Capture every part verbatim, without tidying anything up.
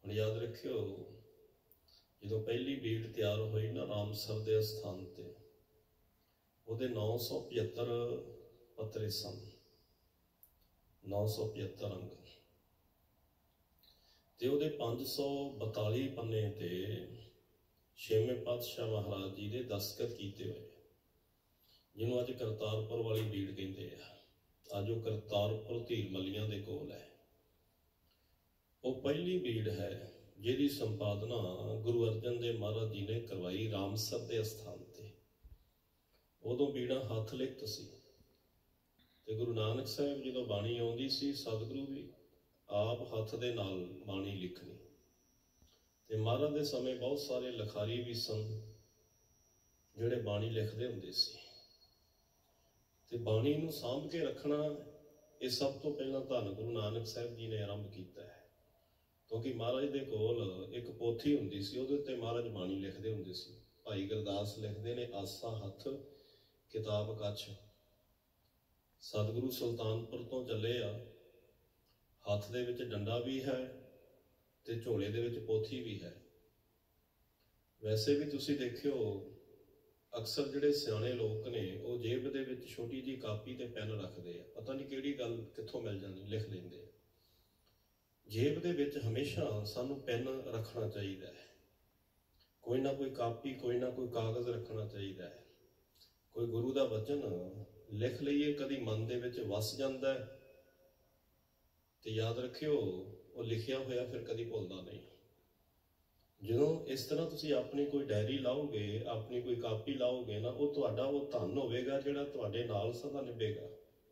ਹੁਣ याद रखियो जो पहली बीड़ तैयार हुई ना रामसर के स्थान ते ਉਹਦੇ नौ सौ पचहत्तर पत्रे सन, नौ सौ पचहत्तर अंग ते ਉਹਦੇ पाँच सौ बताली पन्ने ते छेवें पातशाह महाराज जी ने दस्तखत किए हुए, जिन्हों अज करतारपुर वाली बीड़ कहते हैं। अज वो करतारपुर धीर मलियां दे कोल है। वो पहली बीड़ है जिहदी संपादना गुरु अर्जन देव महाराज जी ने करवाई रामसर के स्थान ते। उदों बीड़ा हथ लिखत सी ते गुरु नानक साहब जो बाणी आउंदी सी, सतगुरु भी आप हथ दे नाल बाणी लिखनी। ते महाराज दे समय बहुत सारे लिखारी भी सन जिहड़े बाणी लिखते हुंदे सी। ते बाणी नूं सांभ के रखना ये सब तो पहला धन गुरु नानक साहब जी ने आरंभ किया है, क्योंकि महाराज दे कोल एक पोथी हुंदी सी, उहदे उत्ते महाराज बाणी लिखते हुंदे सी। भाई गुरदास लिखते ने आसा हथ किताब कछ, सतगुरु सुल्तानपुर तो चले आ, हथ दे विच डंडा भी है ते झोले दे विच पोथी भी है। वैसे भी तुसी देखियो अक्सर जिहड़े सियाणे लोग ने वो जेब दे विच छोटी जी कापी ते पेन रखते हैं, पता नहीं किहड़ी गल कित्थों मिल जानी लिख लेंदे। जेब दे विच हमेशा सानू पेन रखना चाहिए है, कोई ना कोई कापी कोई ना कोई कागज़ रखना चाहिए है। कोई गुरु का वचन लिख लीए, कभी मन दे विच वस जांदा है ते याद रखियो वो लिखिया होया फिर कभी भुलदा नहीं। जो इस तरह तुसी अपनी कोई डायरी लाओगे, अपनी कोई कापी लाओगे ना, वो तुहाडा वो धन होवेगा जिहड़ा तुहाडे नाल सदा निभेगा।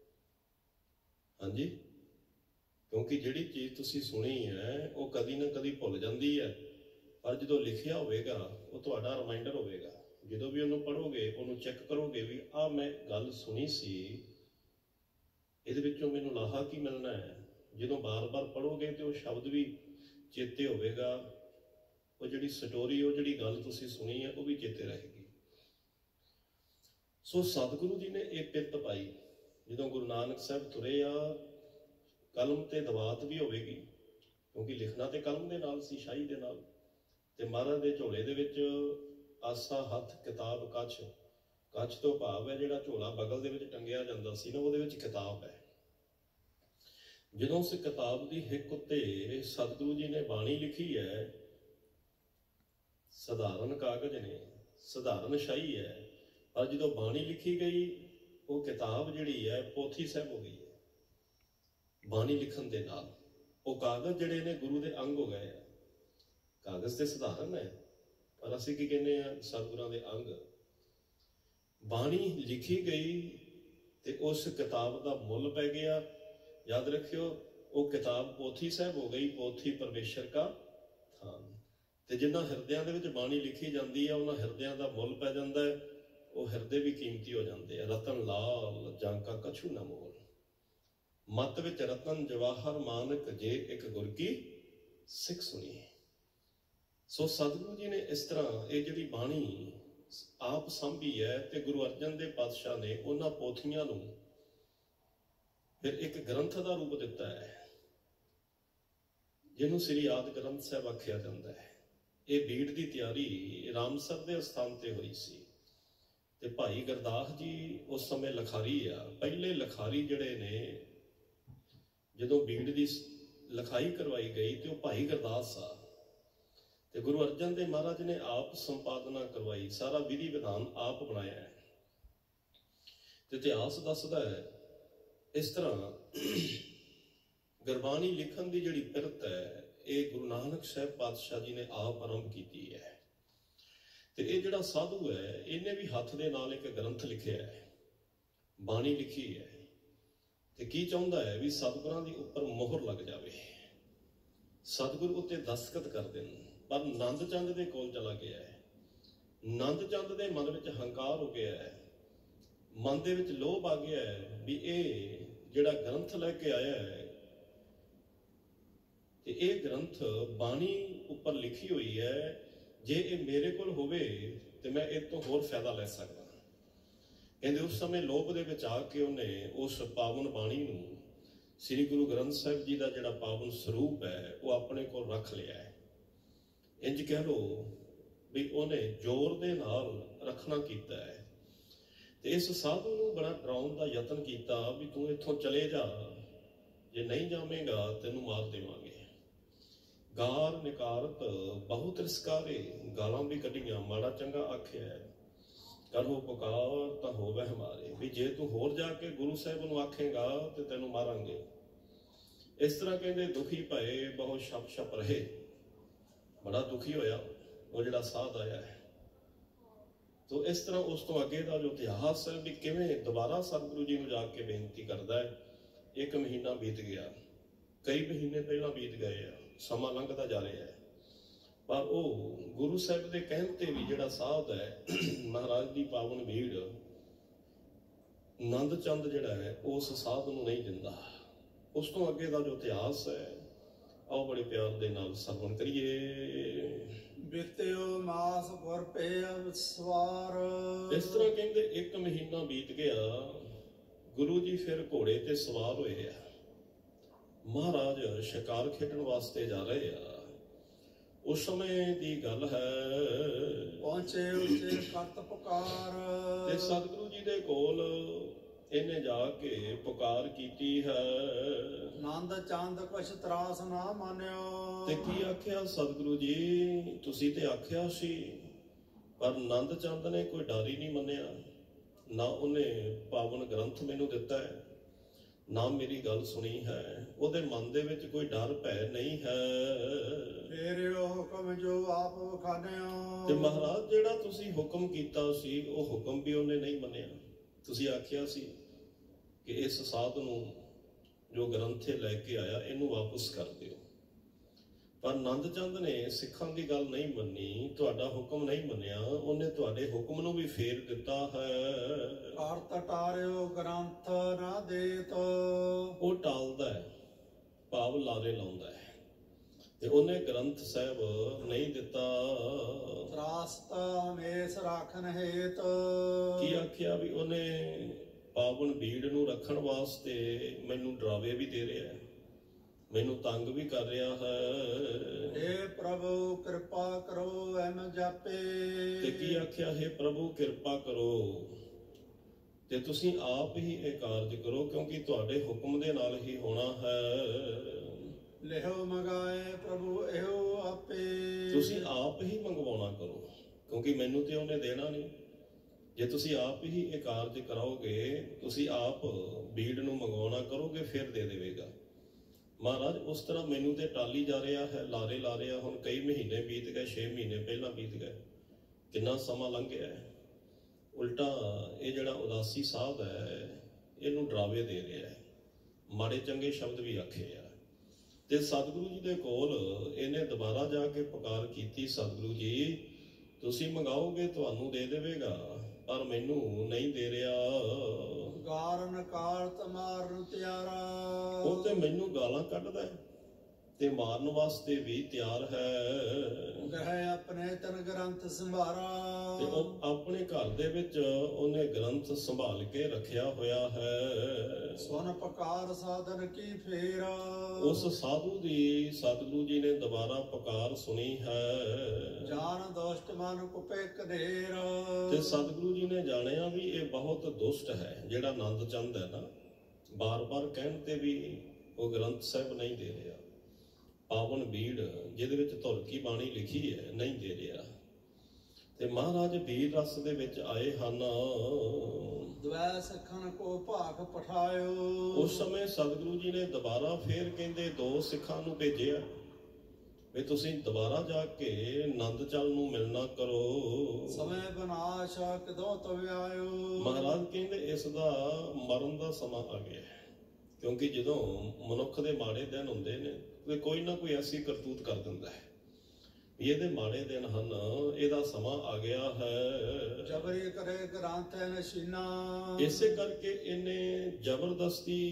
हाँ जी, क्योंकि जिहड़ी चीज़ तुसी सुनी है वो कदी ना कदी भुल जाती है, पर जो लिखिया होवेगा वो तुहाडा रिमाइंडर होवेगा। जो भी उन्होंने पढ़ोगे उन्होंने चेक करोगे भी आ मैं गल सुनी सी, इहदे विचों मैनूं लाहा की मिलना है। जो बार बार पढ़ोगे तो वो शब्द भी चेते होवेगा, वो जिहड़ी स्टोरी वो जिहड़ी गल तुसी सुनी है वो भी चेते रहेगी। सो सतगुरु जी ने एक पिरत पाई, जो गुरु नानक साहब तुरे आ कलम ते दवात भी होवेगी, क्योंकि लिखना तो कलम दे नाल सी, शाही दे नाल। ते महाराज दे झोले दे विच आसा हथ किताब कछ, कछ तो भाव है जिहड़ा झोला बगल दे विच टंगिया जांदा सी ना, उहदे विच किताब है। जो उस किताब की हिक उत्ते सतगुरु जी ने बाणी लिखी है, सधारण कागज ने, सधारण शाही है, पर जो बाणी लिखी गई वो किताब जिहड़ी है पोथी साहब हो गई है। बाणी लिखण दे नाल वो कागज जिहड़े ने गुरु दे अंग हो गए हैं। कागज तो सधारण है, पर असीं की कहने हैं सतगुरां दे अंग। बाणी लिखी गई ते उस किताब का मुल पै गया। याद रखियो वो किताब पोथी साहब हो गई, पोथी परमेश्वर का थान। ते जिन्हां हिरदियां दे विच बाणी लिखी जाती है उन्हां हिरदियां दा मुल पै जांदा है, वो हिरदे भी कीमती हो जाते हैं। रतन लाल जांका कछू न मोल, मत विच रतन जवाहर मानक जे एक गुर की सिख सुनी। सो सतगुरु जी ने इस तरह ये जिहड़ी बाणी आप सांभी है, ते गुरु अर्जन देव पातशाह ने उन्हां पोथियां नूं फिर एक ग्रंथ का रूप दिता है, जिन्हों श्री आदि ग्रंथ साहब आख्या जाता है। ये बीड़ की तैयारी रामसर के स्थान पर हुई सी। ते भाई गुरदास जी उस समय लिखारी आ, पहले लिखारी जड़े ने जो बीड़ की लिखाई करवाई गई तो भाई गुरदास आ। ते गुरु अर्जन देव महाराज ने आप संपादना करवाई, सारा विधि विधान आप बनाया है। तो इतिहास दसदा है इस तरह गुरबाणी लिखण की जिहड़ी पिरत है ये गुरु नानक साहब पातशाह जी ने आप आरंभ की है। तो ये जिहड़ा साधु है इन्हें भी हथ दे नाल एक ग्रंथ लिखिया है, बाणी लिखी है। तो की चाहुंदा है भी सतगुरां दी उपर मोहर लग जाए, सतगुरु उत्ते दस्तखत कर देन। पर नंद चंद दे कोल चला गया है, नंद चंद दे मन विच हंकार हो गया है, मन दे विच लोभ आ गया है भी ये जिहड़ा ग्रंथ लैके आया है ते ये ग्रंथ बाणी उपर लिखी हुई है, जे ये मेरे कोल होवे ते मैं इस तो होर फायदा लै सकदा। कहंदे उस समय लोभ दे विच आके उन्हें उस पावन बाणी नूं श्री गुरु ग्रंथ साहिब जी का जिहड़ा पावन स्वरूप है वो अपने कोल रख लिया है। ਇੰਜ ਕਹਿ ਲਓ ਵੀ ਉਹਨੇ ਜ਼ੋਰ ਦੇ ਨਾਲ ਰੱਖਣਾ ਕੀਤਾ ਹੈ। ਤੇ ਇਸ ਸਾਧੂ ਨੂੰ ਬੜਾ ਡਰਾਉਣ ਦਾ ਯਤਨ ਕੀਤਾ ਵੀ ਤੂੰ ਇੱਥੋਂ ਚਲੇ ਜਾ, ਜੇ ਨਹੀਂ ਜਾਵੇਂਗਾ ਤੈਨੂੰ ਮਾਰ ਦੇਵਾਂਗੇ। ਗਾਰ ਨਿਕਾਰਤ ਬਹੁਤ ਰਿਸਕਾਰੇ, ਗਾਲਾਂ ਵੀ ਕੱਢੀਆਂ, ਮਾੜਾ ਚੰਗਾ ਆਖਿਆ, ਕਰੋ ਪੁਕਾਰ ਤਾਂ ਹੋਵੇ ਹਮਾਰੇ, ਵੀ ਜੇ ਤੂੰ ਹੋਰ ਜਾ ਕੇ ਗੁਰੂ ਸਾਹਿਬ ਨੂੰ ਆਖੇਗਾ ਤੇ ਤੈਨੂੰ ਮਾਰਾਂਗੇ। ਇਸ ਤਰ੍ਹਾਂ ਕਹਿੰਦੇ ਦੁਖੀ ਭਏ ਬਹੁਤ ਛਪ ਛਪ ਰਹੇ, ਬੜਾ ਦੁਖੀ ਹੋਇਆ ਉਹ ਜਿਹੜਾ ਸਾਧ ਆਇਆ ਹੈ। ਤੋ ਇਸ ਤਰ੍ਹਾਂ ਉਸ ਤੋਂ ਅੱਗੇ ਦਾ ਜੋ ਇਤਿਹਾਸ ਹੈ ਵੀ ਕਿਵੇਂ ਦੁਬਾਰਾ ਸਤਿਗੁਰੂ ਜੀ ਨੂੰ ਜਾ ਕੇ ਬੇਨਤੀ ਕਰਦਾ ਹੈ। ਇੱਕ ਮਹੀਨਾ ਬੀਤ ਗਿਆ, ਕਈ ਮਹੀਨੇ ਪਹਿਲਾਂ ਬੀਤ ਗਏ ਆ, ਸਮਾਂ ਲੰਘਦਾ ਜਾ ਰਿਹਾ ਹੈ, ਪਰ ਉਹ ਗੁਰੂ ਸਾਹਿਬ ਦੇ ਕਹਿਣ ਤੇ ਵੀ ਜਿਹੜਾ ਸਾਧ ਹੈ ਮਹਾਰਾਜ ਦੀ ਪਾਵਨ ਭੀੜ ਨੰਦ ਚੰਦ ਜਿਹੜਾ ਹੈ ਉਸ ਸਾਧ ਨੂੰ ਨਹੀਂ ਦਿੰਦਾ। ਉਸ ਤੋਂ ਅੱਗੇ ਦਾ ਜੋ ਇਤਿਹਾਸ ਹੈ ਆਓ ਬੜੇ ਪਿਆਰ ਦੇ ਨਾਲ ਸਰਵਣ ਕਰੀਏ। ਬੀਤਿਓ ਮਾਸ ਗੁਰ ਪੈ ਸਵਾਰ। ਇਸ ਤਰ੍ਹਾਂ ਕਹਿੰਦੇ ਇੱਕ ਮਹੀਨਾ ਬੀਤ ਗਿਆ, ਗੁਰੂ ਜੀ ਫਿਰ ਘੋੜੇ ਤੇ ਸਵਾਰ ਹੋਏ ਆ। ਮਹਾਰਾਜ ਸ਼ਿਕਾਰ ਖੇਡਣ ਵਾਸਤੇ ਜਾ ਰਹੇ ਆ। ਉਸ ਸਮੇਂ ਦੀ ਗੱਲ ਹੈ, ਪਹੁੰਚੇ ਉੱਚੇ ਕਰਤ ਪੁਕਾਰ, ਤੇ ਸਤਿਗੁਰੂ ਜੀ ਦੇ ਕੋਲ ਇਹਨੇ ਜਾ ਕੇ ਪੁਕਾਰ ਕੀਤੀ ਹੈ। ਨੰਦ ਚੰਦ ਕੁਛ ਤਰਾਸ ਨਾ ਮਾਨਿਓ। ਤੇ ਕੀ ਆਖਿਆ ਸਤਿਗੁਰੂ ਜੀ, ਤੁਸੀਂ ਤੇ ਆਖਿਆ ਸੀ, ਪਰ ਨੰਦ ਚੰਦ ਨੇ ਕੋਈ ਡਰ ਹੀ ਨਹੀਂ ਮੰਨਿਆ। ਨਾ ਉਹਨੇ ਪਾਵਨ ਗ੍ਰੰਥ ਮੈਨੂੰ ਦਿੱਤਾ ਹੈ, ਨਾ ਮੇਰੀ ਗੱਲ ਸੁਣੀ ਹੈ। ਉਹਦੇ ਮਨ ਦੇ ਵਿੱਚ ਕੋਈ ਡਰ ਭੈ ਨਹੀਂ ਹੈ। ਫੇਰ ਉਹ ਹੁਕਮ ਜੋ ਆਪ ਵਖਾਨਿਓ। ਤੇ ਮਹਾਰਾਜ ਜਿਹੜਾ ਤੁਸੀਂ ਹੁਕਮ ਕੀਤਾ ਸੀ ਉਹ ਹੁਕਮ ਵੀ ਉਹਨੇ ਨਹੀਂ ਮੰਨਿਆ। ਤੁਸੀਂ ਆਖਿਆ ਸੀ ਕਿ ਇਸ ਸਾਧ ਨੂੰ ਜੋ ਗ੍ਰੰਥੇ ਲੈ ਕੇ ਆਇਆ ਇਹਨੂੰ ਵਾਪਸ ਕਰ ਦਿਓ, ਪਰ ਨੰਦ ਚੰਦ ਨੇ ਸਿੱਖਾਂ ਦੀ ਗੱਲ ਨਹੀਂ ਮੰਨੀ, ਤੁਹਾਡਾ ਹੁਕਮ ਨਹੀਂ ਮੰਨਿਆ। ਉਹਨੇ ਤੁਹਾਡੇ ਹੁਕਮ ਨੂੰ ਵੀ ਫੇਰ ਦਿੱਤਾ ਹੈ। ਕਰਤ ਟਾਰਿਓ ਗ੍ਰੰਥ ਨਾ ਦੇਤ। ਉਹ ਟਾਲਦਾ ਹੈ, ਭਾਵ ਲਾਰੇ ਲਾਉਂਦਾ ਹੈ, ਤੇ ਉਹਨੇ ਗ੍ਰੰਥ ਸਾਹਿਬ ਨਹੀਂ ਦਿੱਤਾ। ਤਰਾਸਤ ਹਮੇਸ਼ ਰਾਖਨ ਹੇਤ। ਕੀ ਆਖਿਆ ਵੀ ਉਹਨੇ ਪਾਵਨ ਭੀੜ ਨੂੰ ਰੱਖਣ ਵਾਸਤੇ ਮੈਨੂੰ ਡਰਾਵੇ ਵੀ ਦੇ ਰਿਹਾ ਹੈ, ਮੈਨੂੰ ਤੰਗ ਵੀ ਕਰ ਰਿਹਾ ਹੈ। हे ਪ੍ਰਭੂ ਕਿਰਪਾ ਕਰੋ ਐਮ ਜਾਪੇ। ਤੇ ਕੀ ਆਖਿਆ, ਹੈ ਪ੍ਰਭੂ ਕਿਰਪਾ ਕਰੋ ਤੇ ਤੁਸੀਂ ਆਪ ਹੀ ਇਹ ਕਾਰਜ ਕਰੋ, ਕਿਉਂਕਿ ਤੁਹਾਡੇ ਹੁਕਮ ਦੇ ਨਾਲ ਹੀ ਹੋਣਾ ਹੈ। ਲਿਹੋ ਮੰਗਾਏ ਪ੍ਰਭੂ ਇਹੋ ਆਪੇ। ਤੁਸੀਂ ਆਪ ਹੀ ਮੰਗਵਾਉਣਾ ਕਰੋ, ਕਿਉਂਕਿ ਮੈਨੂੰ ਤੇ ਉਹਨੇ ਦੇਣਾ ਨਹੀਂ। ਜੇ ਤੁਸੀਂ ਆਪ ਹੀ ਇਹ ਕਾਰਜ ਕਰਾਓਗੇ, ਤੁਸੀਂ ਆਪ ਭੀੜ ਨੂੰ ਮੰਗਵਾਉਣਾ ਕਰੋਗੇ, ਫਿਰ ਦੇ ਦੇਵੇਗਾ। ਮਹਾਰਾਜ ਉਸ ਤਰ੍ਹਾਂ ਮੈਨੂੰ ਤੇ ਟਾਲੀ ਜਾ ਰਿਹਾ ਹੈ, ਲਾਰੇ ਲਾ ਰਿਹਾ। ਹੁਣ ਕਈ ਮਹੀਨੇ ਬੀਤ ਗਏ, ਛੇ ਮਹੀਨੇ ਪਹਿਲਾਂ ਬੀਤ ਗਏ, ਕਿੰਨਾ ਸਮਾਂ ਲੰਘ ਗਿਆ ਹੈ। ਉਲਟਾ ਇਹ ਜਿਹੜਾ ਉਦਾਸੀ ਸਾਧ ਹੈ ਇਹਨੂੰ ਡਰਾਵੇ ਦੇ ਰਿਹਾ ਹੈ, ਮਾੜੇ ਚੰਗੇ ਸ਼ਬਦ ਵੀ ਆਖੇ ਆ। ਤੇ ਸਤਿਗੁਰੂ ਜੀ ਦੇ ਕੋਲ ਇਹਨੇ ਦੁਬਾਰਾ ਜਾ ਕੇ ਪੁਕਾਰ ਕੀਤੀ, ਸਤਿਗੁਰੂ ਜੀ ਤੁਸੀਂ ਮੰਗਾਓਗੇ ਤੁਹਾਨੂੰ ਦੇ ਦੇਵੇਗਾ, ਪਰ ਮੈਨੂੰ ਨਹੀਂ ਦੇ ਰਿਹਾ। ਗਾਰਨ ਕਾਰਤ ਮਾਰਨ ਤਿਆਰਾ। ਉਹ ਤੇ ਮੈਨੂੰ ਗਾਲਾਂ ਕੱਢਦਾ ਹੈ ਤੇ ਮਾਰਨ ਵਾਸਤੇ ਵੀ ਤਿਆਰ ਹੈ। ਗ੍ਰਹਿ ਆਪਣੇ ਤਨ ਗ੍ਰੰਥ ਸੰਭਾਰਾ। ਤੇ ਉਹ ਆਪਣੇ ਘਰ ਦੇ ਵਿੱਚ ਉਹਨੇ ਗ੍ਰੰਥ ਸੰਭਾਲ ਕੇ ਰੱਖਿਆ ਹੋਇਆ ਹੈ। ਸੁਨ ਪੁਕਾਰ ਸਾਧਨ ਕੀ ਫੇਰ। ਉਸ ਸਾਧੂ ਦੀ ਸਤਿਗੁਰੂ ਜੀ ਨੇ ਦੁਬਾਰਾ ਪੁਕਾਰ ਸੁਣੀ ਹੈ। ਜਾਨ ਦੁਸ਼ਟ ਮਨ ਕੁਪੇ ਕਢੇਰ। ਤੇ ਸਤਿਗੁਰੂ ਜੀ ਨੇ ਜਾਣਿਆ ਵੀ ਇਹ ਬਹੁਤ ਦੁਸ਼ਟ ਹੈ, ਜਿਹੜਾ ਨੰਦ ਚੰਦ ਹੈ ਨਾ, ਬਾਰ-ਬਾਰ ਕਹਿਣ ਤੇ ਵੀ ਉਹ ਗ੍ਰੰਥ ਸਾਹਿਬ ਨਹੀਂ ਦੇ ਰਿਹਾ। ਪਾਵਨ ਭੀੜ ਜਿਹਦੇ ਵਿੱਚ ਧੁਰ ਕੀ ਬਾਣੀ ਲਿਖੀ ਹੈ ਨਹੀਂ ਦੇ ਰਿਹਾ। ਤੇ ਮਹਾਰਾਜ ਭੀੜ ਰਸ ਦੇ ਵਿੱਚ ਆਏ ਹਨ। ਦਵੈ ਸਿੱਖਣ ਕੋ ਭਾਗ ਪਠਾਇਓ। ਉਸ ਸਮੇਂ ਸਤਿਗੁਰੂ ਜੀ ਨੇ ਦੁਬਾਰਾ ਫੇਰ ਕਹਿੰਦੇ ਦੋ ਸਿੱਖਾਂ ਨੂੰ ਭੇਜਿਆ ਵੀ ਤੁਸੀਂ ਦੁਬਾਰਾ ਜਾ ਕੇ ਨੰਦ ਚੰਦ ਨੂੰ ਮਿਲਣਾ ਕਰੋ। ਸਮੇਂ ਵਿਨਾਸ਼ ਕਦੋਂ ਤਵ ਆਇਓ। ਮਹਾਰਾਜ ਕਹਿੰਦੇ ਇਸ ਦਾ ਮਰਨ ਦਾ ਸਮਾਂ ਆ ਗਿਆ, ਕਿਉਂਕਿ ਜਦੋਂ ਮਨੁੱਖ ਦੇ ਮਾੜੇ ਦਿਨ ਹੁੰਦੇ ਨੇ ਤੇ ਕੋਈ ਨਾ ਕੋਈ ਐਸੀ ਕਰਤੂਤ ਕਰ ਦਿੰਦਾ ਹੈ ਵੀ ਇਹਦੇ ਮਾੜੇ ਦਿਨ ਹਨ, ਇਹਦਾ ਸਮਾਂ ਆ ਗਿਆ ਹੈ। ਜਬਰੀ ਕਰੇ ਗ੍ਰੰਥ ਨਸ਼ੀਨਾ। ਇਸੇ ਕਰਕੇ ਇਹਨੇ ਜ਼ਬਰਦਸਤੀ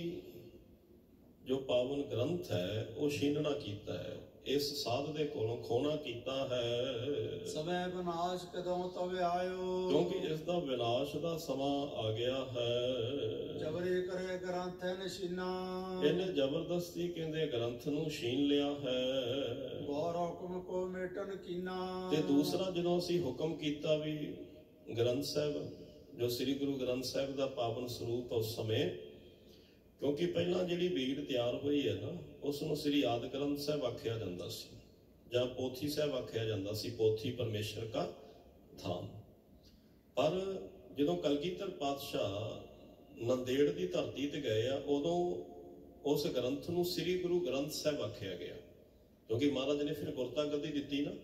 ਜੋ ਪਾਵਨ ਗ੍ਰੰਥ ਹੈ ਉਹ ਛੀਨਣਾ ਕੀਤਾ ਹੈ, ਇਸ ਸਾਧ ਦੇ ਕੋਲੋਂ ਖੋਣਾ ਕੀਤਾ ਹੈ। ਸਮੇਂ ਵਿਨਾਸ਼ ਕਦੋਂ ਤਵ ਆਇਓ। ਕਿਉਂਕਿ ਇਸ ਦਾ ਵਿਨਾਸ਼ ਦਾ ਸਮਾਂ ਆ ਗਿਆ ਹੈ। ਜਬਰੀ ਕਰੇ ਗ੍ਰੰਥ ਨਸ਼ੀਨਾ। ਇਹਨੇ ਜ਼ਬਰਦਸਤੀ ਕਹਿੰਦੇ ਗ੍ਰੰਥ ਨੂੰ ਛੀਨ ਲਿਆ ਹੈ। ਗੌਰ ਹੁਕਮ ਕੋ ਮਿਟ ਵੇਟਨ कीना। ਤੇ ਦੂਸਰਾ ਜਦੋਂ ਅਸੀਂ ਹੁਕਮ ਕੀਤਾ ਵੀ ਗ੍ਰੰਥ ਸਾਹਿਬ ਜੋ ਸ੍ਰੀ ਗੁਰੂ ਗ੍ਰੰਥ ਸਾਹਿਬ ਦਾ ਪਾਵਨ ਸਰੂਪ ਉਸ ਸਮੇਂ, ਕਿਉਂਕਿ ਪਹਿਲਾਂ ਜਿਹੜੀ ਬੀੜ ਤਿਆਰ ਹੋਈ ਹੈ ਨਾ ਉਸ ਨੂੰ ਸ੍ਰੀ ਆਦਿ ਗ੍ਰੰਥ ਸਾਹਿਬ ਆਖਿਆ ਜਾਂਦਾ ਸੀ ਜਾਂ ਪੋਥੀ ਸਾਹਿਬ ਆਖਿਆ ਜਾਂਦਾ ਸੀ, ਪੋਥੀ ਪਰਮੇਸ਼ਰ ਕਾ ਧਾਮ। ਪਰ ਜਦੋਂ ਕਲਗੀਧਰ ਪਾਤਸ਼ਾਹ ਨੰਦੇੜ ਦੀ ਧਰਤੀ ਤੇ ਗਏ ਆ ਉਦੋਂ ਉਸ ਗ੍ਰੰਥ ਨੂੰ ਸ੍ਰੀ ਗੁਰੂ ਗ੍ਰੰਥ ਸਾਹਿਬ ਆਖਿਆ ਗਿਆ, ਕਿਉਂਕਿ ਮਹਾਰਾਜ ਨੇ ਫਿਰ ਗੁਰਤਾ ਗੱਦੀ ਦਿੱਤੀ ਨਾ।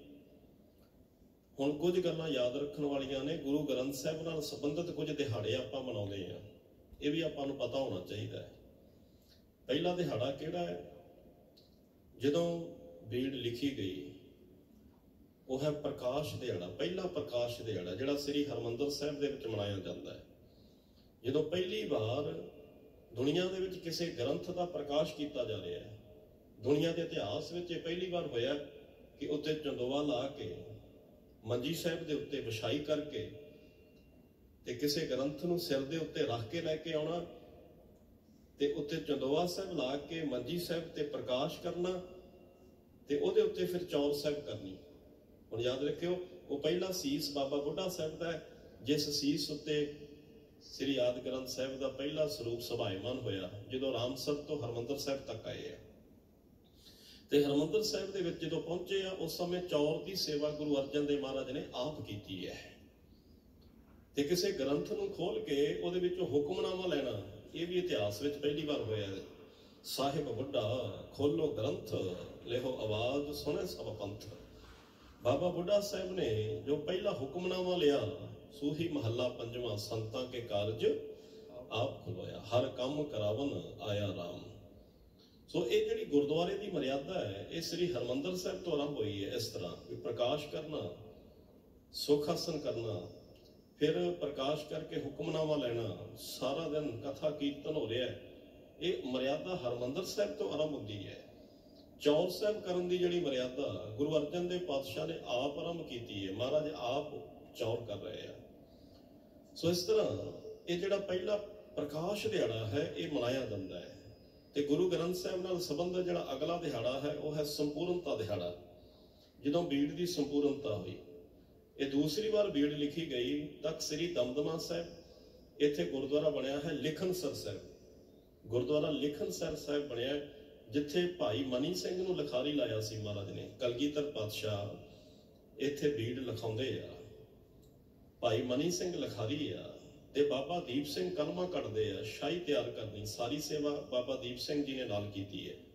ਹੁਣ ਕੁਝ ਗੱਲਾਂ ਯਾਦ ਰੱਖਣ ਵਾਲੀਆਂ ਨੇ, ਗੁਰੂ ਗ੍ਰੰਥ ਸਾਹਿਬ ਨਾਲ ਸੰਬੰਧਿਤ ਕੁਝ ਦਿਹਾੜੇ ਆਪਾਂ ਮਨਾਉਂਦੇ ਆ, ਇਹ ਵੀ ਆਪਾਂ ਨੂੰ ਪਤਾ ਹੋਣਾ ਚਾਹੀਦਾ ਹੈ। ਪਹਿਲਾ ਦਿਹਾੜਾ ਕਿਹੜਾ ਹੈ? ਜਦੋਂ ਬੀੜ ਲਿਖੀ ਗਈ ਉਹ ਹੈ ਪ੍ਰਕਾਸ਼ ਦਿਹਾੜਾ, ਪਹਿਲਾ ਪ੍ਰਕਾਸ਼ ਦਿਹਾੜਾ ਜਿਹੜਾ ਸ੍ਰੀ ਹਰਿਮੰਦਰ ਸਾਹਿਬ ਦੇ ਵਿੱਚ ਮਨਾਇਆ ਜਾਂਦਾ ਹੈ। ਜਦੋਂ ਪਹਿਲੀ ਵਾਰ ਦੁਨੀਆ ਦੇ ਵਿੱਚ ਕਿਸੇ ਗ੍ਰੰਥ ਦਾ ਪ੍ਰਕਾਸ਼ ਕੀਤਾ ਜਾ ਰਿਹਾ ਹੈ, ਦੁਨੀਆ ਦੇ ਇਤਿਹਾਸ ਵਿੱਚ ਇਹ ਪਹਿਲੀ ਵਾਰ ਹੋਇਆ ਕਿ ਉੱਤੇ ਚੰਦੋਆ ਲਾ ਕੇ ਮੰਜੀ ਸਾਹਿਬ ਦੇ ਉੱਤੇ ਵਿਛਾਈ ਕਰਕੇ ਤੇ ਕਿਸੇ ਗ੍ਰੰਥ ਨੂੰ ਸਿਰ ਦੇ ਉੱਤੇ ਰੱਖ ਕੇ ਲੈ ਕੇ ਆਉਣਾ ਤੇ ਉੱਤੇ ਚੰਦੋਆ ਸਾਹਿਬ ਲਾ ਕੇ ਮੰਜੀ ਸਾਹਿਬ ਤੇ ਪ੍ਰਕਾਸ਼ ਕਰਨਾ ਤੇ ਉਹਦੇ ਉੱਤੇ ਫਿਰ ਚੌਰ ਸਾਹਿਬ ਕਰਨੀ। ਹੁਣ ਯਾਦ ਰੱਖਿਓ, ਉਹ ਪਹਿਲਾ ਸੀਸ ਬਾਬਾ ਬੁੱਢਾ ਸਾਹਿਬ ਦਾ ਹੈ, ਜਿਸ ਸੀਸ ਉੱਤੇ ਸ੍ਰੀ ਆਦਿ ਗ੍ਰੰਥ ਸਾਹਿਬ ਦਾ ਪਹਿਲਾ ਸਰੂਪ ਸਭਾਇਮਾਨ ਹੋਇਆ ਜਦੋਂ ਰਾਮਸਰ ਤੋਂ ਹਰਿਮੰਦਰ ਸਾਹਿਬ ਤੱਕ ਆਏ ਆ। ਤੇ ਹਰਿਮੰਦਰ ਸਾਹਿਬ ਦੇ ਵਿੱਚ ਜਦੋਂ ਪਹੁੰਚੇ ਆ ਉਸ ਸਮੇਂ ਚੌਰ ਦੀ ਸੇਵਾ ਗੁਰੂ ਅਰਜਨ ਦੇਵ ਮਹਾਰਾਜ ਨੇ ਆਪ ਕੀਤੀ ਹੈ। ਤੇ ਕਿਸੇ ਗ੍ਰੰਥ ਨੂੰ ਖੋਲ ਕੇ ਉਹਦੇ ਵਿੱਚੋਂ ਹੁਕਮਨਾਮਾ ਲੈਣਾ, ਇਹ ਵੀ ਇਤਿਹਾਸ ਵਿੱਚ ਪਹਿਲੀ ਵਾਰ ਹੋਇਆ ਹੈ। ਸਾਹਿਬ ਬੁੱਢਾ ਖੋਲੋ ਗ੍ਰੰਥ, ਲਿਖੋ ਆਵਾਜ਼ ਸੁਣੇ ਸਭ ਪੰਥ। ਬਾਬਾ ਬੁੱਢਾ ਸਾਹਿਬ ਨੇ ਜੋ ਪਹਿਲਾ ਹੁਕਮਨਾਮਾ ਲਿਆ, ਸੂਹੀ ਮਹੱਲਾ ਪੰਜਵਾਂ, ਸੰਤਾਂ ਕੇ ਕਾਰਜ ਆਪ ਖੁਲਵਾਇਆ, ਹਰ ਕੰਮ ਕਰਾਵਨ ਆਇਆ ਰਾਮ। ਸੋ ਇਹ ਜਿਹੜੀ ਗੁਰਦੁਆਰੇ ਦੀ ਮਰਿਆਦਾ ਹੈ ਇਹ ਸ੍ਰੀ ਹਰਿਮੰਦਰ ਸਾਹਿਬ ਤੋਂ ਆਰੰਭ ਹੋਈ ਹੈ। ਇਸ ਤਰ੍ਹਾਂ ਵੀ ਪ੍ਰਕਾਸ਼ ਕਰਨਾ, ਸੁਖ ਆਸਨ ਕਰਨਾ, ਫਿਰ ਪ੍ਰਕਾਸ਼ ਕਰਕੇ ਹੁਕਮਨਾਮਾ ਲੈਣਾ, ਸਾਰਾ ਦਿਨ ਕਥਾ ਕੀਰਤਨ ਹੋ ਰਿਹਾ ਹੈ। ਇਹ ਮਰਿਆਦਾ ਹਰਿਮੰਦਰ ਸਾਹਿਬ ਤੋਂ ਆਰੰਭ ਹੁੰਦੀ ਹੈ। ਚੌਰ ਸਾਹਿਬ ਕਰਨ ਦੀ ਜਿਹੜੀ ਮਰਿਆਦਾ ਗੁਰੂ ਅਰਜਨ ਦੇਵ ਪਾਤਸ਼ਾਹ ਨੇ ਆਪ ਆਰੰਭ ਕੀਤੀ ਹੈ, ਮਹਾਰਾਜ ਆਪ ਚੌਰ ਕਰ ਰਹੇ ਆ। ਸੋ ਇਸ ਤਰ੍ਹਾਂ ਇਹ ਜਿਹੜਾ ਪਹਿਲਾ ਪ੍ਰਕਾਸ਼ ਦਿਹਾੜਾ ਹੈ ਇਹ ਮਨਾਇਆ ਜਾਂਦਾ ਹੈ। ਤੇ ਗੁਰੂ ਗ੍ਰੰਥ ਸਾਹਿਬ ਨਾਲ ਸੰਬੰਧਿਤ ਜਿਹੜਾ ਅਗਲਾ ਦਿਹਾੜਾ ਹੈ ਉਹ ਹੈ ਸੰਪੂਰਨਤਾ ਦਿਹਾੜਾ, ਜਦੋਂ ਬੀੜ ਦੀ ਸੰਪੂਰਨਤਾ ਹੋਈ। ਇਹ ਦੂਸਰੀ ਵਾਰ ਬੀੜ ਲਿਖੀ ਗਈ ਤਖਤ ਸ੍ਰੀ ਦਮਦਮਾ ਸਾਹਿਬ, ਇੱਥੇ ਗੁਰਦੁਆਰਾ ਬਣਿਆ ਹੈ ਲਿਖਣਸਰ ਸਾਹਿਬ। ਗੁਰਦੁਆਰਾ ਲਿਖਣਸਰ ਸਾਹਿਬ ਬਣਿਆ ਜਿੱਥੇ ਭਾਈ ਮਨੀ ਸਿੰਘ ਨੂੰ ਲਿਖਾਰੀ ਲਾਇਆ ਸੀ ਮਹਾਰਾਜ ਨੇ। ਕਲਗੀਧਰ ਪਾਤਸ਼ਾਹ ਇੱਥੇ ਬੀੜ ਲਿਖਾਉਂਦੇ ਆ, ਭਾਈ ਮਨੀ ਸਿੰਘ ਲਿਖਾਰੀ ਆ ਤੇ ਬਾਬਾ ਦੀਪ ਸਿੰਘ ਕਲਮਾ ਕੱਢਦੇ ਆ। ਸ਼ਾਹੀ ਤਿਆਰ ਕਰਨੀ ਸਾਰੀ ਸੇਵਾ ਬਾਬਾ ਦੀਪ ਸਿੰਘ ਜੀ ਨੇ ਨਾਲ ਕੀਤੀ ਹੈ।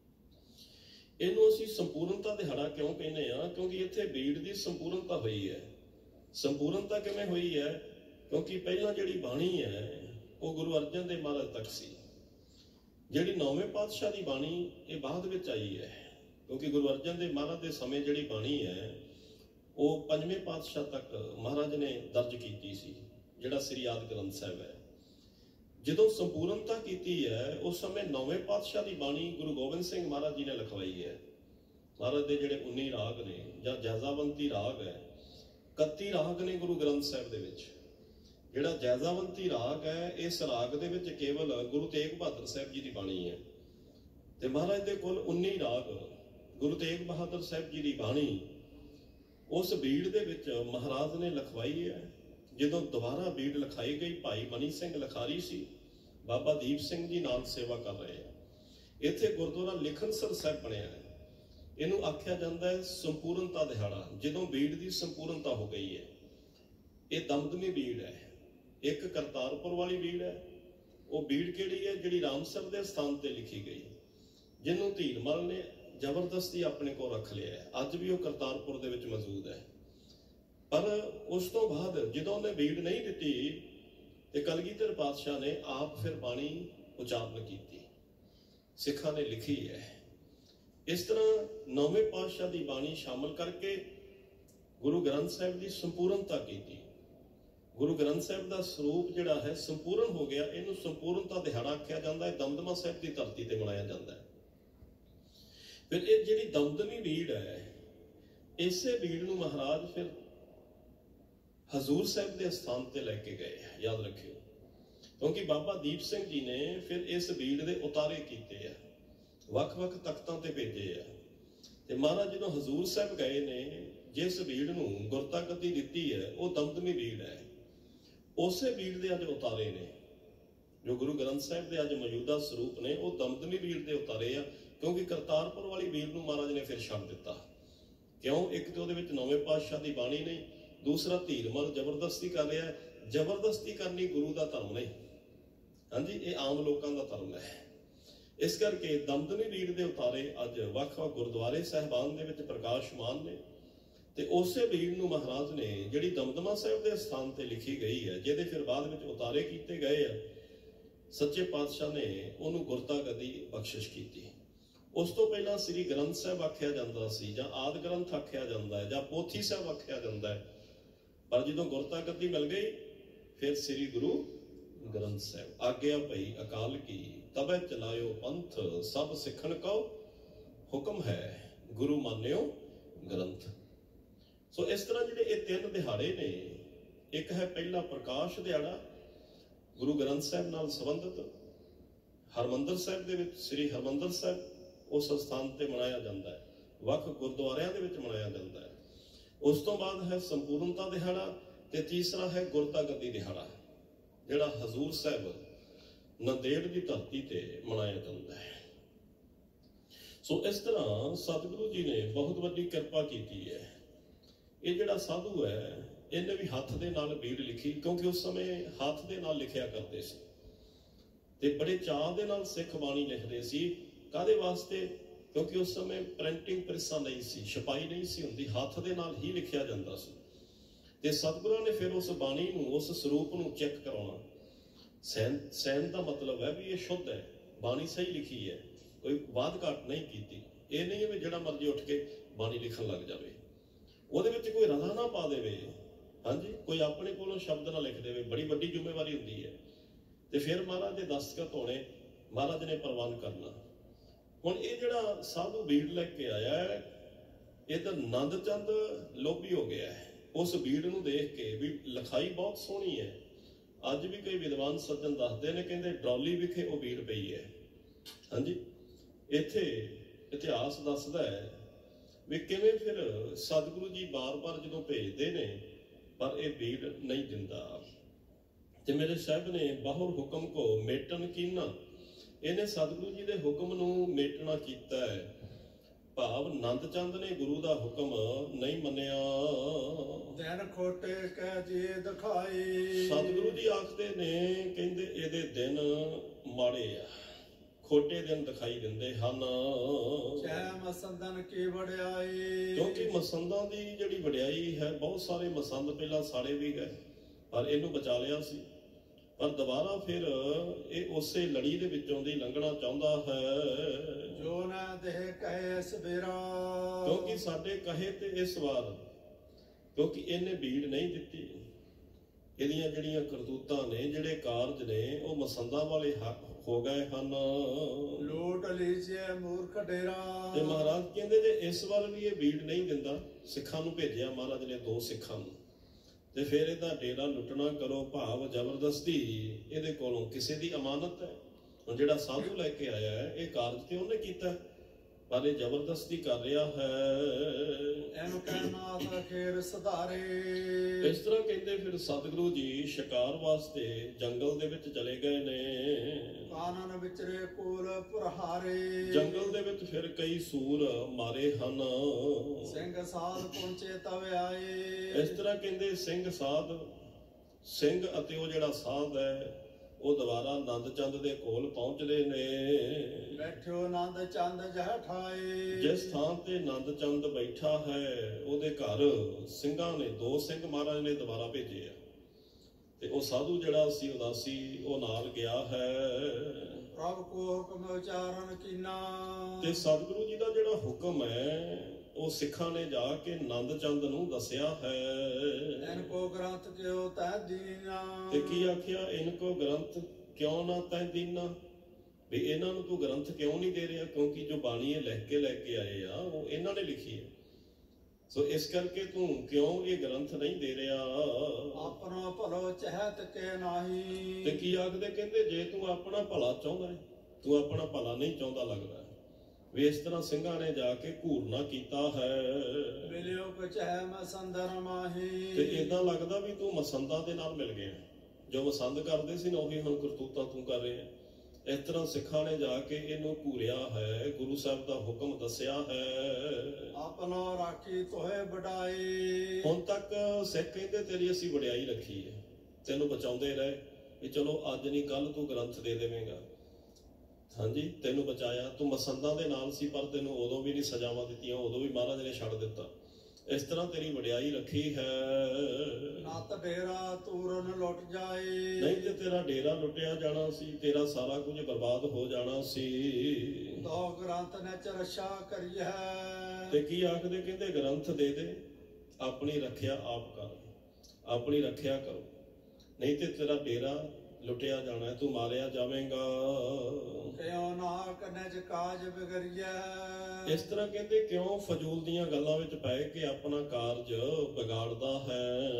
ਇਹਨੂੰ ਅਸੀਂ ਸੰਪੂਰਨਤਾ ਦਿਹਾੜਾ ਕਿਉਂ ਕਹਿੰਦੇ ਆ? ਕਿਉਂਕਿ ਇੱਥੇ ਬੀੜ ਦੀ ਸੰਪੂਰਨਤਾ ਹੋਈ ਹੈ। ਸੰਪੂਰਨਤਾ ਕਿਵੇਂ ਹੋਈ ਹੈ? ਕਿਉਂਕਿ ਪਹਿਲਾਂ ਜਿਹੜੀ ਬਾਣੀ ਹੈ ਉਹ ਗੁਰੂ ਅਰਜਨ ਦੇਵ ਮਹਾਰਾਜ ਤੱਕ ਸੀ। ਜਿਹੜੀ ਨੌਵੇਂ ਪਾਤਸ਼ਾਹ ਦੀ ਬਾਣੀ ਇਹ ਬਾਅਦ ਵਿੱਚ ਆਈ ਹੈ, ਕਿਉਂਕਿ ਗੁਰੂ ਅਰਜਨ ਦੇਵ ਮਹਾਰਾਜ ਦੇ ਸਮੇਂ ਜਿਹੜੀ ਬਾਣੀ ਹੈ ਉਹ ਪੰਜਵੇਂ ਪਾਤਸ਼ਾਹ ਤੱਕ ਮਹਾਰਾਜ ਨੇ ਦਰਜ ਕੀਤੀ ਸੀ, ਜਿਹੜਾ ਸ੍ਰੀ ਆਦਿ ਗ੍ਰੰਥ ਸਾਹਿਬ ਹੈ। ਜਦੋਂ ਸੰਪੂਰਨਤਾ ਕੀਤੀ ਹੈ ਉਸ ਸਮੇਂ ਨੌਵੇਂ ਪਾਤਸ਼ਾਹ ਦੀ ਬਾਣੀ ਗੁਰੂ ਗੋਬਿੰਦ ਸਿੰਘ ਮਹਾਰਾਜ ਜੀ ਨੇ ਲਿਖਵਾਈ ਹੈ। ਮਹਾਰਾਜ ਦੇ ਜਿਹੜੇ ਉੱਨੀ ਰਾਗ ਨੇ ਜਾਂ ਜੈਜ਼ਾਵੰਤੀ ਰਾਗ ਹੈ, ਇਕੱਤੀ ਰਾਗ ਨੇ ਗੁਰੂ ਗ੍ਰੰਥ ਸਾਹਿਬ ਦੇ ਵਿੱਚ। ਜਿਹੜਾ ਜੈਜ਼ਾਵੰਤੀ ਰਾਗ ਹੈ ਇਸ ਰਾਗ ਦੇ ਵਿੱਚ ਕੇਵਲ ਗੁਰੂ ਤੇਗ ਬਹਾਦਰ ਸਾਹਿਬ ਜੀ ਦੀ ਬਾਣੀ ਹੈ ਤੇ ਮਹਾਰਾਜ ਦੇ ਕੋਲ ਉੱਨੀ ਰਾਗ ਗੁਰੂ ਤੇਗ ਬਹਾਦਰ ਸਾਹਿਬ ਜੀ ਦੀ ਬਾਣੀ ਉਸ ਬੀੜ ਦੇ ਵਿੱਚ ਮਹਾਰਾਜ ਨੇ ਲਿਖਵਾਈ ਹੈ। ਜਦੋਂ ਦੁਬਾਰਾ ਬੀੜ ਲਿਖਾਈ ਗਈ, ਭਾਈ ਮਨੀ ਸਿੰਘ ਲਿਖਾਰੀ ਸੀ, ਬਾਬਾ ਦੀਪ ਸਿੰਘ ਜੀ ਨਾਲ ਸੇਵਾ ਕਰ ਰਹੇ ਆ। ਇੱਥੇ ਗੁਰਦੁਆਰਾ ਲਿਖਣਸਰ ਸਾਹਿਬ ਬਣਿਆ ਹੈ। ਇਹਨੂੰ ਆਖਿਆ ਜਾਂਦਾ ਹੈ ਸੰਪੂਰਨਤਾ ਦਿਹਾੜਾ, ਜਦੋਂ ਬੀੜ ਦੀ ਸੰਪੂਰਨਤਾ ਹੋ ਗਈ ਹੈ। ਇਹ ਦਮਦਮੀ ਬੀੜ ਹੈ, ਇੱਕ ਕਰਤਾਰਪੁਰ ਵਾਲੀ ਬੀੜ ਹੈ। ਉਹ ਬੀੜ ਕਿਹੜੀ ਹੈ? ਜਿਹੜੀ ਰਾਮਸਰ ਦੇ ਸਥਾਨ ਤੇ ਲਿਖੀ ਗਈ, ਜਿਹਨੂੰ ਧੀਰਮਲ ਨੇ ਜ਼ਬਰਦਸਤੀ ਆਪਣੇ ਕੋਲ ਰੱਖ ਲਿਆ ਹੈ। ਅੱਜ ਵੀ ਉਹ ਕਰਤਾਰਪੁਰ ਦੇ ਵਿੱਚ ਮੌਜੂਦ ਹੈ। ਪਰ ਉਸ ਤੋਂ ਬਾਅਦ ਜਦੋਂ ਉਹਨੇ ਬੀੜ ਨਹੀਂ ਦਿੱਤੀ ਤੇ ਕਲਗੀਧਰ ਪਾਤਸ਼ਾਹ ਨੇ ਆਪ ਫਿਰ ਬਾਣੀ ਉਚਾਰਨ ਕੀਤੀ, ਸਿੱਖਾਂ ਨੇ ਲਿਖੀ ਹੈ। ਇਸ ਤਰ੍ਹਾਂ ਨੌਵੇਂ ਪਾਤਸ਼ਾਹ ਦੀ ਬਾਣੀ ਸ਼ਾਮਲ ਕਰਕੇ ਗੁਰੂ ਗ੍ਰੰਥ ਸਾਹਿਬ ਦੀ ਸੰਪੂਰਨਤਾ ਕੀਤੀ। ਗੁਰੂ ਗ੍ਰੰਥ ਸਾਹਿਬ ਦਾ ਸਰੂਪ ਜਿਹੜਾ ਹੈ ਸੰਪੂਰਨ ਹੋ ਗਿਆ। ਇਹਨੂੰ ਸੰਪੂਰਨਤਾ ਦਿਹਾੜਾ ਆਖਿਆ ਜਾਂਦਾ ਹੈ। ਦਮਦਮਾ ਸਾਹਿਬ ਦੀ ਧਰਤੀ ਤੇ ਮਨਾਇਆ ਜਾਂਦਾ ਹੈ। ਫਿਰ ਇਹ ਜਿਹੜੀ ਦਮਦਮੀ ਬੀੜ ਹੈ, ਇਸੇ ਬੀੜ ਨੂੰ ਮਹਾਰਾਜ ਫਿਰ ਹਜ਼ੂਰ ਸਾਹਿਬ ਦੇ ਸਥਾਨ ਤੇ ਲੈ ਕੇ ਗਏ, ਯਾਦ ਰੱਖਿਓ। ਕਿਉਂਕਿ ਬਾਬਾ ਦੀਪ ਸਿੰਘ ਜੀ ਨੇ ਫਿਰ ਇਸ ਬੀੜ ਦੇ ਉਤਾਰੇ ਕੀਤੇ ਆ, ਵੱਖ-ਵੱਖ ਤਖਤਾਂ ਤੇ ਭੇਜੇ ਆ ਤੇ ਮਹਾਰਾਜ ਜਦੋਂ ਹਜ਼ੂਰ ਸਾਹਿਬ ਗਏ ਨੇ, ਜਿਸ ਬੀੜ ਨੂੰ ਗੁਰਤਾ ਗੱਦੀ ਦਿੱਤੀ ਹੈ ਉਹ ਦਮਦਮੀ ਬੀੜ ਹੈ। ਉਸੇ ਬੀੜ ਦੇ ਅੱਜ ਉਤਾਰੇ ਨੇ, ਜੋ ਗੁਰੂ ਗ੍ਰੰਥ ਸਾਹਿਬ ਦੇ ਅੱਜ ਮੌਜੂਦਾ ਸਰੂਪ ਨੇ ਉਹ ਦਮਦਮੀ ਬੀੜ ਦੇ ਉਤਾਰੇ ਆ, ਕਿਉਂਕਿ ਕਰਤਾਰਪੁਰ ਵਾਲੀ ਬੀੜ ਨੂੰ ਮਹਾਰਾਜ ਨੇ ਫਿਰ ਛੱਡ ਦਿੱਤਾ। ਕਿਉਂ? ਇੱਕ ਤੇ ਉਹਦੇ ਵਿੱਚ ਨੌਵੇਂ ਪਾਤਸ਼ਾਹ ਦੀ ਬਾਣੀ ਨਹੀਂ, ਦੂਸਰਾ ਧੀਰਮਲ ਜ਼ਬਰਦਸਤੀ ਕਰ ਰਿਹਾ। ਜ਼ਬਰਦਸਤੀ ਕਰਨੀ ਗੁਰੂ ਦਾ ਧਰਮ ਨਹੀਂ, ਹਾਂਜੀ, ਇਹ ਆਮ ਲੋਕਾਂ ਦਾ ਧਰਮ ਹੈ। ਇਸ ਕਰਕੇ ਦਮਦਮੀ ਬੀੜ ਦੇ ਉਤਾਰੇ ਅੱਜ ਵੱਖ-ਵੱਖ ਗੁਰਦੁਆਰੇ ਸਾਹਿਬਾਨ ਦੇ ਵਿੱਚ ਪ੍ਰਕਾਸ਼ਮਾਨ ਨੇ। ਤੇ ਉਸੇ ਬੀੜ ਨੂੰ ਮਹਾਰਾਜ ਨੇ, ਜਿਹੜੀ ਦਮਦਮਾ ਸਾਹਿਬ ਦੇ ਸਥਾਨ ਤੇ ਲਿਖੀ ਗਈ ਹੈ, ਜਿਹਦੇ ਫਿਰ ਬਾਅਦ ਵਿੱਚ ਉਤਾਰੇ ਕੀਤੇ ਗਏ ਆ, ਸੱਚੇ ਪਾਤਸ਼ਾਹ ਨੇ ਉਹਨੂੰ ਗੁਰਤਾ ਗੱਦੀ ਬਖਸ਼ਿਸ਼ ਕੀਤੀ। ਉਸ ਤੋਂ ਪਹਿਲਾਂ ਸ੍ਰੀ ਗ੍ਰੰਥ ਸਾਹਿਬ ਆਖਿਆ ਜਾਂਦਾ ਸੀ, ਜਾਂ ਆਦਿ ਗ੍ਰੰਥ ਆਖਿਆ ਜਾਂਦਾ ਹੈ, ਜਾਂ ਪੋਥੀ ਸਾਹਿਬ ਆਖਿਆ ਜਾਂਦਾ ਹੈ। ਪਰ ਜਦੋਂ ਗੁਰਤਾ ਗੱਦੀ ਮਿਲ ਗਈ ਫਿਰ ਸ੍ਰੀ ਗੁਰੂ ਗ੍ਰੰਥ ਸਾਹਿਬ। ਆਗਿਆ ਭਈ ਅਕਾਲ ਕੀ ਤਬੈ ਚਲਾਇਓ ਪੰਥ, ਸਭ ਸਿੱਖਣ ਕਉ ਹੁਕਮ ਹੈ, ਗੁਰੂ ਮਾਨਿਓ ਗ੍ਰੰਥ। ਸੋ ਇਸ ਤਰ੍ਹਾਂ ਜਿਹੜੇ ਇਹ ਤਿੰਨ ਦਿਹਾੜੇ ਨੇ, ਇੱਕ ਹੈ ਪਹਿਲਾ ਪ੍ਰਕਾਸ਼ ਦਿਹਾੜਾ ਗੁਰੂ ਗ੍ਰੰਥ ਸਾਹਿਬ ਨਾਲ ਸੰਬੰਧਿਤ, ਹਰਮੰਦਰ ਸਾਹਿਬ ਦੇ ਵਿੱਚ, ਸ੍ਰੀ ਹਰਮੰਦਰ ਸਾਹਿਬ ਉਸ ਸਥਾਨ ਤੇ ਮਨਾਇਆ ਜਾਂਦਾ ਹੈ, ਵੱਖ ਗੁਰਦੁਆਰਿਆਂ ਦੇ ਵਿੱਚ ਮਨਾਇਆ ਜਾਂਦਾ ਹੈ। ਉਸ ਤੋਂ ਬਾਅਦ ਹੈ ਸੰਪੂਰਨਤਾ ਦਿਹਾੜਾ, ਤੇ ਤੀਸਰਾ ਹੈ ਗੁਰਤਾ ਗੱਦੀ ਦਿਹਾੜਾ, ਜਿਹੜਾ ਹਜ਼ੂਰ ਸਾਹਿਬ ਨੰਦੇੜ ਦੀ ਧਰਤੀ ਤੇ ਮਨਾਇਆ ਜਾਂਦਾ ਹੈ। ਸੋ ਇਸ ਤਰ੍ਹਾਂ ਸਤਿਗੁਰੂ ਜੀ ਨੇ ਬਹੁਤ ਵੱਡੀ ਕਿਰਪਾ ਕੀਤੀ ਹੈ। ਇਹ ਜਿਹੜਾ ਸਾਧੂ ਹੈ, ਇਹਨੇ ਵੀ ਹੱਥ ਦੇ ਨਾਲ ਬੀੜ ਲਿਖੀ, ਕਿਉਂਕਿ ਉਸ ਸਮੇਂ ਹੱਥ ਦੇ ਨਾਲ ਲਿਖਿਆ ਕਰਦੇ ਸੀ ਤੇ ਬੜੇ ਚਾਅ ਦੇ ਨਾਲ ਸਿੱਖ ਬਾਣੀ ਲਿਖਦੇ ਸੀ। ਕਾਹਦੇ ਵਾਸਤੇ? ਕਿਉਂਕਿ ਉਸ ਸਮੇਂ ਪ੍ਰਿੰਟਿੰਗ ਪ੍ਰੈਸਾਂ ਨਹੀਂ ਸੀ, ਛਪਾਈ ਨਹੀਂ ਸੀ ਹੁੰਦੀ, ਹੱਥ ਦੇ ਨਾਲ ਹੀ ਲਿਖਿਆ ਜਾਂਦਾ ਸੀ। ਤੇ ਸਤਿਗੁਰਾਂ ਨੇ ਫਿਰ ਉਸ ਬਾਣੀ ਨੂੰ, ਉਸ ਸਰੂਪ ਨੂੰ ਚੈੱਕ ਕਰਾਉਣਾ। ਸੈਨ ਸੈਨ ਦਾ ਮਤਲਬ ਹੈ ਵੀ ਇਹ ਸ਼ੁੱਧ ਹੈ, ਬਾਣੀ ਸਹੀ ਲਿਖੀ ਹੈ, ਕੋਈ ਵਾਧ ਘਾਟ ਨਹੀਂ ਕੀਤੀ। ਇਹ ਨਹੀਂ ਹੈ ਵੀ ਜਿਹੜਾ ਮਰਜ਼ੀ ਉੱਠ ਕੇ ਬਾਣੀ ਲਿਖਣ ਲੱਗ ਜਾਵੇ, ਉਹਦੇ ਵਿੱਚ ਕੋਈ ਰਲਾ ਨਾ ਪਾ ਦੇਵੇ, ਹਾਂਜੀ, ਕੋਈ ਆਪਣੇ ਕੋਲੋਂ ਸ਼ਬਦ ਨਾ ਲਿਖ ਦੇਵੇ। ਬੜੀ ਵੱਡੀ ਜ਼ਿੰਮੇਵਾਰੀ ਹੁੰਦੀ ਹੈ। ਤੇ ਫਿਰ ਮਹਾਰਾਜ ਦੇ ਦਸਤਖਤ ਹੋਣੇ, ਮਹਾਰਾਜ ਨੇ ਪ੍ਰਵਾਨ ਕਰਨਾ। ਹੁਣ ਇਹ ਜਿਹੜਾ ਸਾਧੂ ਬੀੜ ਲੈ ਕੇ ਆਇਆ ਹੈ, ਇਹ ਤਾਂ ਨੰਦ ਚੰਦ ਲੋਭੀ ਹੋ ਗਿਆ ਹੈ ਉਸ ਬੀੜ ਨੂੰ ਦੇਖ ਕੇ ਵੀ ਲਿਖਾਈ ਬਹੁਤ ਸੋਹਣੀ ਹੈ। ਅੱਜ ਵੀ ਕਈ ਵਿਦਵਾਨ ਸੱਜਣ ਦੱਸਦੇ ਨੇ, ਕਹਿੰਦੇ ਡਰੌਲੀ ਵਿਖੇ ਉਹ ਬੀੜ ਪਈ ਹੈ। ਹਾਂਜੀ, ਇੱਥੇ ਇਤਿਹਾਸ ਦੱਸਦਾ ਹੈ ਵੀ ਕਿਵੇਂ ਫਿਰ ਸਤਿਗੁਰੂ ਜੀ ਬਾਰ-ਬਾਰ ਜਦੋਂ ਭੇਜਦੇ ਨੇ ਪਰ ਇਹ ਬੀੜ ਨਹੀਂ ਦਿੰਦਾ। ਤੇ ਮੇਰੇ ਸਾਹਿਬ ਨੇ ਬਾਹੁਰ ਹੁਕਮ ਕੋ ਮੇਟਨ ਕੀਨਾ, ਇਹਨੇ ਸਤਿਗੁਰੂ ਜੀ ਦੇ ਹੁਕਮ ਨੂੰ ਮੇਟਣਾ ਕੀਤਾ ਹੈ। ਭਾਵ ਨੰਦ ਚੰਦ ਨੇ ਗੁਰੂ ਦਾ ਹੁਕਮ ਨਹੀਂ ਮੰਨਿਆ। ਦਿਨ ਖੋਟੇ ਕਹਿ ਜੀ ਦਿਖਾਈ, ਸਤਿਗੁਰੂ ਜੀ ਆਖਦੇ ਨੇ, ਕਹਿੰਦੇ ਇਹਦੇ ਦਿਨ ਮਾੜੇ ਆ, ਖੋਟੇ ਦਿਨ ਦਿਖਾਈ ਦਿੰਦੇ ਹਨ। ਚਾਹੇ ਮਸੰਦਨ ਕੀ ਵਡਿਆਈ, ਕਿਉਂਕਿ ਮਸੰਦਾਂ ਦੀ ਜਿਹੜੀ ਵਡਿਆਈ ਹੈ, ਬਹੁਤ ਸਾਰੇ ਮਸੰਦ ਪਹਿਲਾਂ ਸਾੜੇ ਵੀ ਗਏ ਪਰ ਇਹਨੂੰ ਬਚਾ ਲਿਆ ਸੀ। ਪਰ ਦੁਬਾਰਾ ਫਿਰ ਇਹ ਉਸੇ ਲੜੀ ਦੇ ਵਿੱਚੋਂ ਦੀ ਲੰਘਣਾ ਚਾਹੁੰਦਾ ਹੈ। ਜੋ ਨਾ ਦੇਹ ਕਹੇ ਸਵੇਰਾ, ਕਿਉਂਕਿ ਸਾਡੇ ਕਹੇ ਤੇ ਇਸ ਵਾਰ, ਕਿਉਂਕਿ ਇਹਨੇ ਬੀੜ ਨਹੀਂ ਦਿੱਤੀ। ਇਹਦੀਆਂ ਜਿਹੜੀਆਂ ਕਰਤੂਤਾਂ ਨੇ, ਜਿਹੜੇ ਕਾਰਜ ਨੇ, ਉਹ ਮਸੰਦਾਂ ਵਾਲੇ ਹੋ ਗਏ ਹਨ। ਲੋਟ ਲੀਜੇ ਮੂਰਖ ਡੇਰਾ, ਤੇ ਮਹਾਰਾਜ ਕਹਿੰਦੇ ਜੇ ਇਸ ਵਾਰ ਵੀ ਇਹ ਬੀੜ ਨਹੀਂ ਦਿੰਦਾ, ਸਿੱਖਾਂ ਨੂੰ ਭੇਜਿਆ ਮਹਾਰਾਜ ਨੇ, ਦੋ ਸਿੱਖਾਂ ਨੂੰ, ਤੇ ਫਿਰ ਇਹਦਾ ਡੇਰਾ ਲੁੱਟਣਾ ਕਰੋ। ਭਾਵ ਜ਼ਬਰਦਸਤੀ ਇਹਦੇ ਕੋਲੋਂ ਕਿਸੇ ਦੀ ਅਮਾਨਤ ਹੈ। ਹੁਣ ਜਿਹੜਾ ਸਾਧੂ ਲੈ ਕੇ ਆਇਆ ਹੈ, ਇਹ ਕਾਰਜ ਤੇ ਉਹਨੇ ਕੀਤਾ, ਪਰ ਇਹ ਜ਼ਬਰਦਸਤੀ ਕਰ ਰਿਹਾ ਹੈ। ਇਹਨੂੰ ਕਹਿਣਾ ਤਾਂ ਖੇਰ ਸੁਧਾਰੇ। ਇਸ ਤਰ੍ਹਾਂ ਕਹਿੰਦੇ ਫਿਰ ਸਤਿਗੁਰੂ ਜੀ ਸ਼ਿਕਾਰ ਵਾਸਤੇ ਜੰਗਲ ਦੇ ਵਿੱਚ ਚਲੇ ਗਏ ਨੇ। ਕਾਨਨ ਵਿਚਰੇ ਕੋਲ ਪੁਰਹਾਰੇ, ਜੰਗਲ ਦੇ ਵਿੱਚ ਫਿਰ ਕਈ ਸੂਰ ਮਾਰੇ ਹਨ। ਸਿੰਘ ਸਾਧ ਪਹੁੰਚੇ ਤਵ ਆਏ। ਇਸ ਤਰ੍ਹਾਂ ਕਹਿੰਦੇ ਸਿੰਘ ਸਾਧ, ਸਿੰਘ ਅਤੇ ਉਹ ਜਿਹੜਾ ਸਾਧ ਹੈ, ਉਹ ਦੁਬਾਰਾ ਨੰਦ ਚੰਦ ਦੇ ਕੋਲ ਪਹੁੰਚਦੇ ਨੇ। ਬੈਠਿਓ ਨੰਦ ਚੰਦ ਜਹ ਠਾਏ, ਜਿਸ ਥਾਂ ਤੇ ਨੰਦ ਚੰਦ ਬੈਠਾ ਹੈ ਉਹਦੇ ਘਰ ਸਿੰਘਾਂ ਨੇ, ਦੋ ਸਿੰਘ ਮਹਾਰਾਜ ਨੇ ਦੁਬਾਰਾ ਭੇਜੇ ਆ। ਤੇ ਉਹ ਸਾਧੂ ਜਿਹੜਾ ਸੀ ਉਦਾਸੀ, ਉਹ ਨਾਲ ਗਿਆ ਹੈ। ਪ੍ਰਭ ਕੋ ਹੁਕਮ ਉਚਾਰਨ ਕੀਨਾ, ਤੇ ਸਤਿਗੁਰੂ ਜੀ ਦਾ ਜਿਹੜਾ ਹੁਕਮ ਹੈ ਉਹ ਸਿੱਖਾਂ ਨੇ ਜਾ ਕੇ ਨੰਦ ਚੰਦ ਨੂੰ ਦੱਸਿਆ ਹੈ। ਇਨ ਕੋ ਗ੍ਰੰਥ ਕਿਉ ਤੈ ਦੀਨਾ, ਤੇ ਕੀ ਆਖਿਆ? ਇਨ ਕੋ ਗ੍ਰੰਥ ਕਿਉਂ ਨਾ ਤੈ ਦੀਨਾ, ਵੀ ਇਹਨਾਂ ਨੂੰ ਤੂੰ ਗ੍ਰੰਥ ਕਿਉਂ ਨਹੀਂ ਦੇ ਰਿਹਾ? ਕਿਉਂਕਿ ਜੋ ਬਾਣੀ ਇਹ ਲਿਖ ਕੇ ਲੈ ਕੇ ਆਏ ਆ ਉਹ ਇਹਨਾਂ ਨੇ ਲਿਖੀ ਹੈ। ਸੋ ਇਸ ਕਰਕੇ ਤੂੰ ਕਿਉਂ ਇਹ ਗ੍ਰੰਥ ਨਹੀਂ ਦੇ ਰਿਹਾ? ਆਪਣਾ ਭਲੋ ਚਾਹਤ ਕੇ ਨਹੀਂ। ਤੇ ਕੀ ਆਖਦੇ? ਕਹਿੰਦੇ ਜੇ ਤੂੰ ਆਪਣਾ ਭਲਾ ਚਾਹੁੰਦਾ ਹੈ, ਤੂੰ ਆਪਣਾ ਭਲਾ ਨਹੀਂ ਚਾਹੁੰਦਾ ਲੱਗਦਾ, ਵੀ ਇਸ ਤਰ੍ਹਾਂ ਸਿੰਘਾਂ ਨੇ ਜਾ ਕੇ ਘੂਰਨਾ ਕੀਤਾ ਹੈ। ਮਿਲਿਓ ਕਚਹਿ ਮਸੰਦਰ ਮਾਹੀ। ਤੇ ਏਦਾਂ ਲੱਗਦਾ ਵੀ ਤੂੰ ਮਸੰਦਾਂ ਦੇ ਨਾਲ ਮਿਲ ਗਿਆ, ਜੋ ਮਸੰਦ ਕਰਦੇ ਸੀ ਨਾ ਉਹੀ ਹੁਣ ਕਰਤੂਤਾਂ ਤੂੰ ਕਰ ਰਿਹਾ। ਇਸ ਤਰ੍ਹਾਂ ਸਿੱਖਾਂ ਨੇ ਜਾ ਕੇ ਇਹਨੂੰ ਘੂਰਿਆ ਹੈ, ਗੁਰੂ ਸਾਹਿਬ ਦਾ ਹੁਕਮ ਦੱਸਿਆ ਹੈ। ਆਪਣਾ ਰਾਖੀ ਤੋਹੇ ਵਡਾਈ। ਹੁਣ ਤੱਕ ਸਿੱਖ ਕਹਿੰਦੇ ਤੇਰੀ ਅਸੀਂ ਵਡਿਆਈ ਰੱਖੀ ਹੈ, ਤੈਨੂੰ ਬਚਾਉਂਦੇ ਰਹੇ ਵੀ ਚਲੋ ਅੱਜ ਨਹੀਂ ਕੱਲ ਤੂੰ ਗ੍ਰੰਥ ਦੇ ਦੇਵੇਂਗਾ। ਹਾਂਜੀ, ਤੈਨੂੰ ਬਚਾਇਆ, ਤੂੰ ਮਸੰਦਾਂ ਦੇ ਨਾਲ ਸੀ ਪਰ ਤੈਨੂੰ ਉਦੋਂ ਵੀ ਨਹੀਂ ਸਜ਼ਾਵਾਂ ਦਿੱਤੀਆਂ, ਉਦੋਂ ਵੀ ਮਹਾਰਾਜ ਨੇ ਛੱਡ ਦਿੱਤਾ। ਇਸ ਤਰ੍ਹਾਂ ਤੇਰੀ ਵਡਿਆਈ ਰੱਖੀ ਹੈ। ਨੱਤ ਡੇਰਾ ਤੂਰਨ ਲੁੱਟ ਜਾਏ। ਨਹੀਂ ਤੇ ਤੇਰਾ ਡੇਰਾ ਲੁੱਟਿਆ ਜਾਣਾ ਸੀ, ਤੇਰਾ ਸਾਰਾ ਕੁਝ ਬਰਬਾਦ ਹੋ ਜਾਣਾ ਸੀ। ਦੋ ਗ੍ਰੰਥ ਨੇ ਚਰਸ਼ਾ ਕਰੀ ਹੈ। ਤੇ ਕੀ ਆਖਦੇ, ਕਹਿੰਦੇ ਗ੍ਰੰਥ ਦੇ ਦੇ, ਆਪਣੀ ਰੱਖਿਆ ਆਪ ਕਰ, ਆਪਣੀ ਰੱਖਿਆ ਕਰੋ, ਨਹੀਂ ਤੇ ਤੇਰਾ ਡੇਰਾ ਲੁੱਟਿਆ ਜਾਣਾ, ਤੂੰ ਮਾਰਿਆ ਜਾਵੇਂਗਾ। ਕਿਉਂ ਨਾ ਕਨਜ ਕਾਜ ਵਿਗੜਿਆ। ਇਸ ਤਰ੍ਹਾਂ ਕਹਿੰਦੇ ਕਿਉਂ ਫਜ਼ੂਲ ਦੀਆਂ ਗੱਲਾਂ ਵਿੱਚ ਪੈ ਕੇ ਆਪਣਾ ਕਾਰਜ ਵਿਗਾੜਦਾ ਹੈ।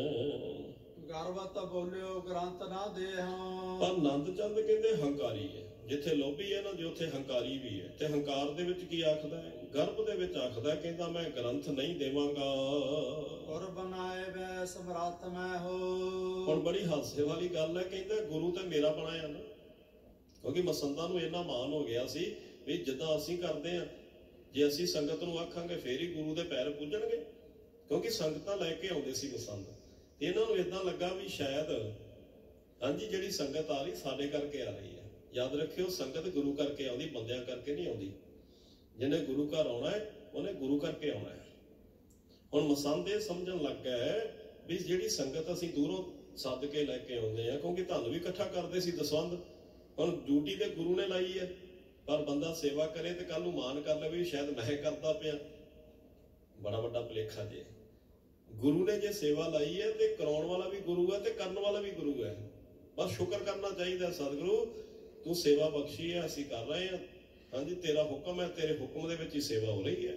ਗਰਵਤ ਬੋਲਿਓ ਗ੍ਰੰਥ ਨਾ ਦੇ ਹਾਂ। ਪਰ ਆਨੰਦ ਚੰਦ ਕਹਿੰਦੇ ਹੰਕਾਰੀ ਹੈ, ਜਿੱਥੇ ਲੋਭੀ ਹੈ ਨਾ ਜੀ ਉੱਥੇ ਹੰਕਾਰੀ ਵੀ ਹੈ। ਤੇ ਹੰਕਾਰ ਦੇ ਵਿੱਚ ਕੀ ਆਖਦਾ ਹੈ, ਗਰਭ ਦੇ ਵਿੱਚ ਆਖਦਾ, ਕਹਿੰਦਾ ਮੈਂ ਗ੍ਰੰਥ ਨਹੀਂ ਦੇਵਾਂਗਾ। ਔਰ ਬਣਾਏ ਵੈ ਸਮਰੱਥ ਮੈਂ ਹੋ। ਹੁਣ ਬੜੀ ਹਾਸੇ ਵਾਲੀ ਗੱਲ ਹੈ, ਕਹਿੰਦਾ ਗੁਰੂ ਤੇ ਮੇਰਾ ਬਣਾਇਆ ਨਾ, ਕਿਉਂਕਿ ਮਸੰਦਾਂ ਨੂੰ ਇੰਨਾ ਮਾਣ ਹੋ ਗਿਆ ਸੀ ਵੀ ਜਿੱਦਾਂ ਅਸੀਂ ਕਰਦੇ ਹਾਂ, ਜੇ ਅਸੀਂ ਸੰਗਤ ਨੂੰ ਆਖਾਂਗੇ ਫੇਰ ਹੀ ਗੁਰੂ ਦੇ ਪੈਰ ਪੂਜਣਗੇ, ਕਿਉਂਕਿ ਸੰਗਤਾਂ ਲੈ ਕੇ ਆਉਂਦੇ ਸੀ ਮਸੰਦ। ਇਹਨਾਂ ਨੂੰ ਏਦਾਂ ਲੱਗਾ ਵੀ ਸ਼ਾਇਦ ਹਾਂਜੀ ਜਿਹੜੀ ਸੰਗਤ ਆ ਰਹੀ ਸਾਡੇ ਕਰਕੇ ਆ ਰਹੀ ਹੈ। ਯਾਦ ਰੱਖਿਓ, ਸੰਗਤ ਗੁਰੂ ਕਰਕੇ ਆਉਂਦੀ, ਬੰਦਿਆਂ ਕਰਕੇ ਨਹੀਂ ਆਉਂਦੀ। ਜਿਹਨੇ ਗੁਰੂ ਘਰ ਆਉਣਾ ਹੈ ਉਹਨੇ ਗੁਰੂ ਕਰਕੇ ਆਉਣਾ ਹੈ। ਹੁਣ ਮਸੰਦ ਇਹ ਸਮਝਣ ਲੱਗ ਗਿਆ ਵੀ ਜਿਹੜੀ ਸੰਗਤ ਅਸੀਂ ਦੂਰੋਂ ਸੱਦ ਕੇ ਲੈ ਕੇ ਆਉਂਦੇ ਆ, ਕਿਉਂਕਿ ਤੁਹਾਨੂੰ ਵੀ ਇਕੱਠਾ ਕਰਦੇ ਸੀ ਦਸਵੰਧ, ਹੁਣ ਡਿਊਟੀ ਤੇ ਗੁਰੂ ਨੇ ਲਾਈ ਹੈ, ਪਰ ਬੰਦਾ ਸੇਵਾ ਕਰੇ ਤੇ ਕੱਲ ਨੂੰ ਮਾਨ ਕਰ ਲਵੇ ਸ਼ਾਇਦ ਮੈਂ ਕਰਦਾ ਪਿਆ, ਬੜਾ ਵੱਡਾ ਭੁਲੇਖਾ ਜੇ। ਗੁਰੂ ਨੇ ਜੇ ਸੇਵਾ ਲਾਈ ਹੈ ਤੇ ਕਰਾਉਣ ਵਾਲਾ ਵੀ ਗੁਰੂ ਹੈ ਤੇ ਕਰਨ ਵਾਲਾ ਵੀ ਗੁਰੂ ਹੈ। ਬਸ ਸ਼ੁਕਰ ਕਰਨਾ ਚਾਹੀਦਾ, ਸਤਿਗੁਰੂ ਤੂੰ ਸੇਵਾ ਬਖਸ਼ੀ ਹੈ, ਅਸੀਂ ਕਰ ਰਹੇ ਹਾਂ। ਹਾਂਜੀ, ਤੇਰਾ ਹੁਕਮ ਹੈ, ਤੇਰੇ ਹੁਕਮ ਦੇ ਵਿੱਚ ਹੀ ਸੇਵਾ ਹੋ ਰਹੀ ਹੈ।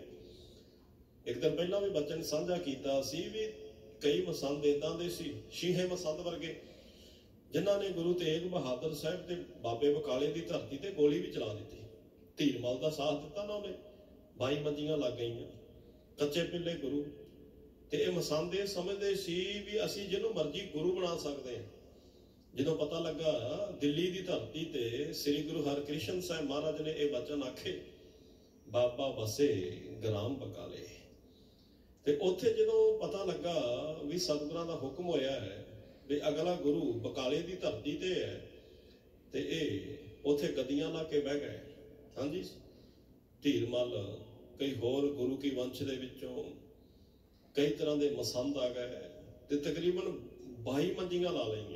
ਇੱਕ ਦਿਨ ਪਹਿਲਾਂ ਵੀ ਬੱਚੇ ਨੇ ਸਾਂਝਾ ਕੀਤਾ ਸੀ ਵੀ ਕਈ ਮਸੰਦ ਏਦਾਂ ਦੇ ਸੀ, ਸ਼ੀਹੇ ਮਸੰਦ ਵਰਗੇ, ਜਿਨ੍ਹਾਂ ਨੇ ਗੁਰੂ ਤੇਗ ਬਹਾਦਰ ਸਾਹਿਬ ਤੇ ਬਾਬੇ ਬਕਾਲੇ ਦੀ ਧਰਤੀ ਤੇ ਗੋਲੀ ਵੀ ਚਲਾ ਦਿੱਤੀ। ਧੀਰਮਲ ਦਾ ਸਾਥ ਦਿੱਤਾ ਨਾ ਉਹਨੇ, ਬਾਈ ਮੰਜੀਆਂ ਲੱਗ ਗਈਆਂ, ਕੱਚੇ ਪਿੱਲੇ ਗੁਰੂ। ਤੇ ਇਹ ਮਸੰਦ ਇਹ ਸਮਝਦੇ ਸੀ ਵੀ ਅਸੀਂ ਜਿਹਨੂੰ ਮਰਜ਼ੀ ਗੁਰੂ ਬਣਾ ਸਕਦੇ ਹਾਂ। ਜਦੋਂ ਪਤਾ ਲੱਗਾ ਦਿੱਲੀ ਦੀ ਧਰਤੀ ਤੇ ਸ੍ਰੀ ਗੁਰੂ ਹਰਕ੍ਰਿਸ਼ਨ ਸਾਹਿਬ ਮਹਾਰਾਜ ਨੇ ਇਹ ਬਚਨ ਆਖੇ, ਬਾਬਾ ਵਸੇ ਗ੍ਰਾਮ ਬਕਾਲੇ, ਤੇ ਉੱਥੇ ਜਦੋਂ ਪਤਾ ਲੱਗਾ ਵੀ ਸਤਿਗੁਰਾਂ ਦਾ ਹੁਕਮ ਹੋਇਆ ਹੈ ਵੀ ਅਗਲਾ ਗੁਰੂ ਬਕਾਲੇ ਦੀ ਧਰਤੀ ਤੇ ਹੈ, ਤੇ ਇਹ ਉੱਥੇ ਗੱਦੀਆਂ ਲਾ ਕੇ ਬਹਿ ਗਏ। ਹਾਂਜੀ, ਧੀਰਮਲ, ਕਈ ਹੋਰ ਗੁਰੂ ਕੀ ਵੰਸ਼ ਦੇ ਵਿੱਚੋਂ ਕਈ ਤਰ੍ਹਾਂ ਦੇ ਮਸੰਦ ਆ ਗਏ, ਤੇ ਤਕਰੀਬਨ ਬਾਈ ਮੰਜੀਆਂ ਲਾ ਲਈਆਂ,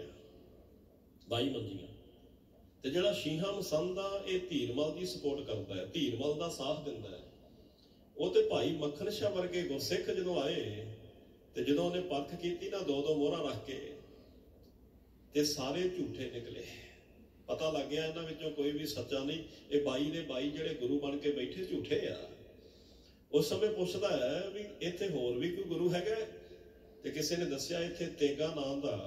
ਬਾਈ ਮੰਜੀਆਂ। ਤੇ ਜਿਹੜਾ ਸ਼ੀਹਾ ਮਸੰਦ ਆ ਇਹ ਧੀਰਮਲ ਦੀ ਸਪੋਰਟ ਕਰਦਾ ਹੈ, ਧੀਰਮਲ ਦਾ ਸਾਥ ਦਿੰਦਾ ਹੈ। ਉਹ ਤੇ ਭਾਈ ਮੱਖਣ ਸ਼ਾਹ ਵਰਗੇ ਗੁਰਸਿੱਖ ਜਦੋਂ ਆਏ ਤੇ ਜਦੋਂ ਉਹਨੇ ਪਰਖ ਕੀਤੀ ਨਾ ਦੋ ਦੋ ਮੋਹਰਾਂ ਰੱਖ ਕੇ, ਤੇ ਸਾਰੇ ਝੂਠੇ ਨਿਕਲੇ। ਪਤਾ ਲੱਗ ਗਿਆ ਇਹਨਾਂ ਵਿੱਚੋਂ ਕੋਈ ਵੀ ਸੱਚਾ ਨਹੀਂ। ਇਹ ਬਾਈ ਦੇ ਬਾਈ ਜਿਹੜੇ ਗੁਰੂ ਬਣ ਕੇ ਬੈਠੇ ਝੂਠੇ ਆ। ਉਸ ਸਮੇਂ ਪੁੱਛਦਾ ਹੈ ਵੀ ਇੱਥੇ ਹੋਰ ਵੀ ਕੋਈ ਗੁਰੂ ਹੈਗਾ, ਤੇ ਕਿਸੇ ਨੇ ਦੱਸਿਆ ਇੱਥੇ ਤੇਗਾ ਨਾਮ ਦਾ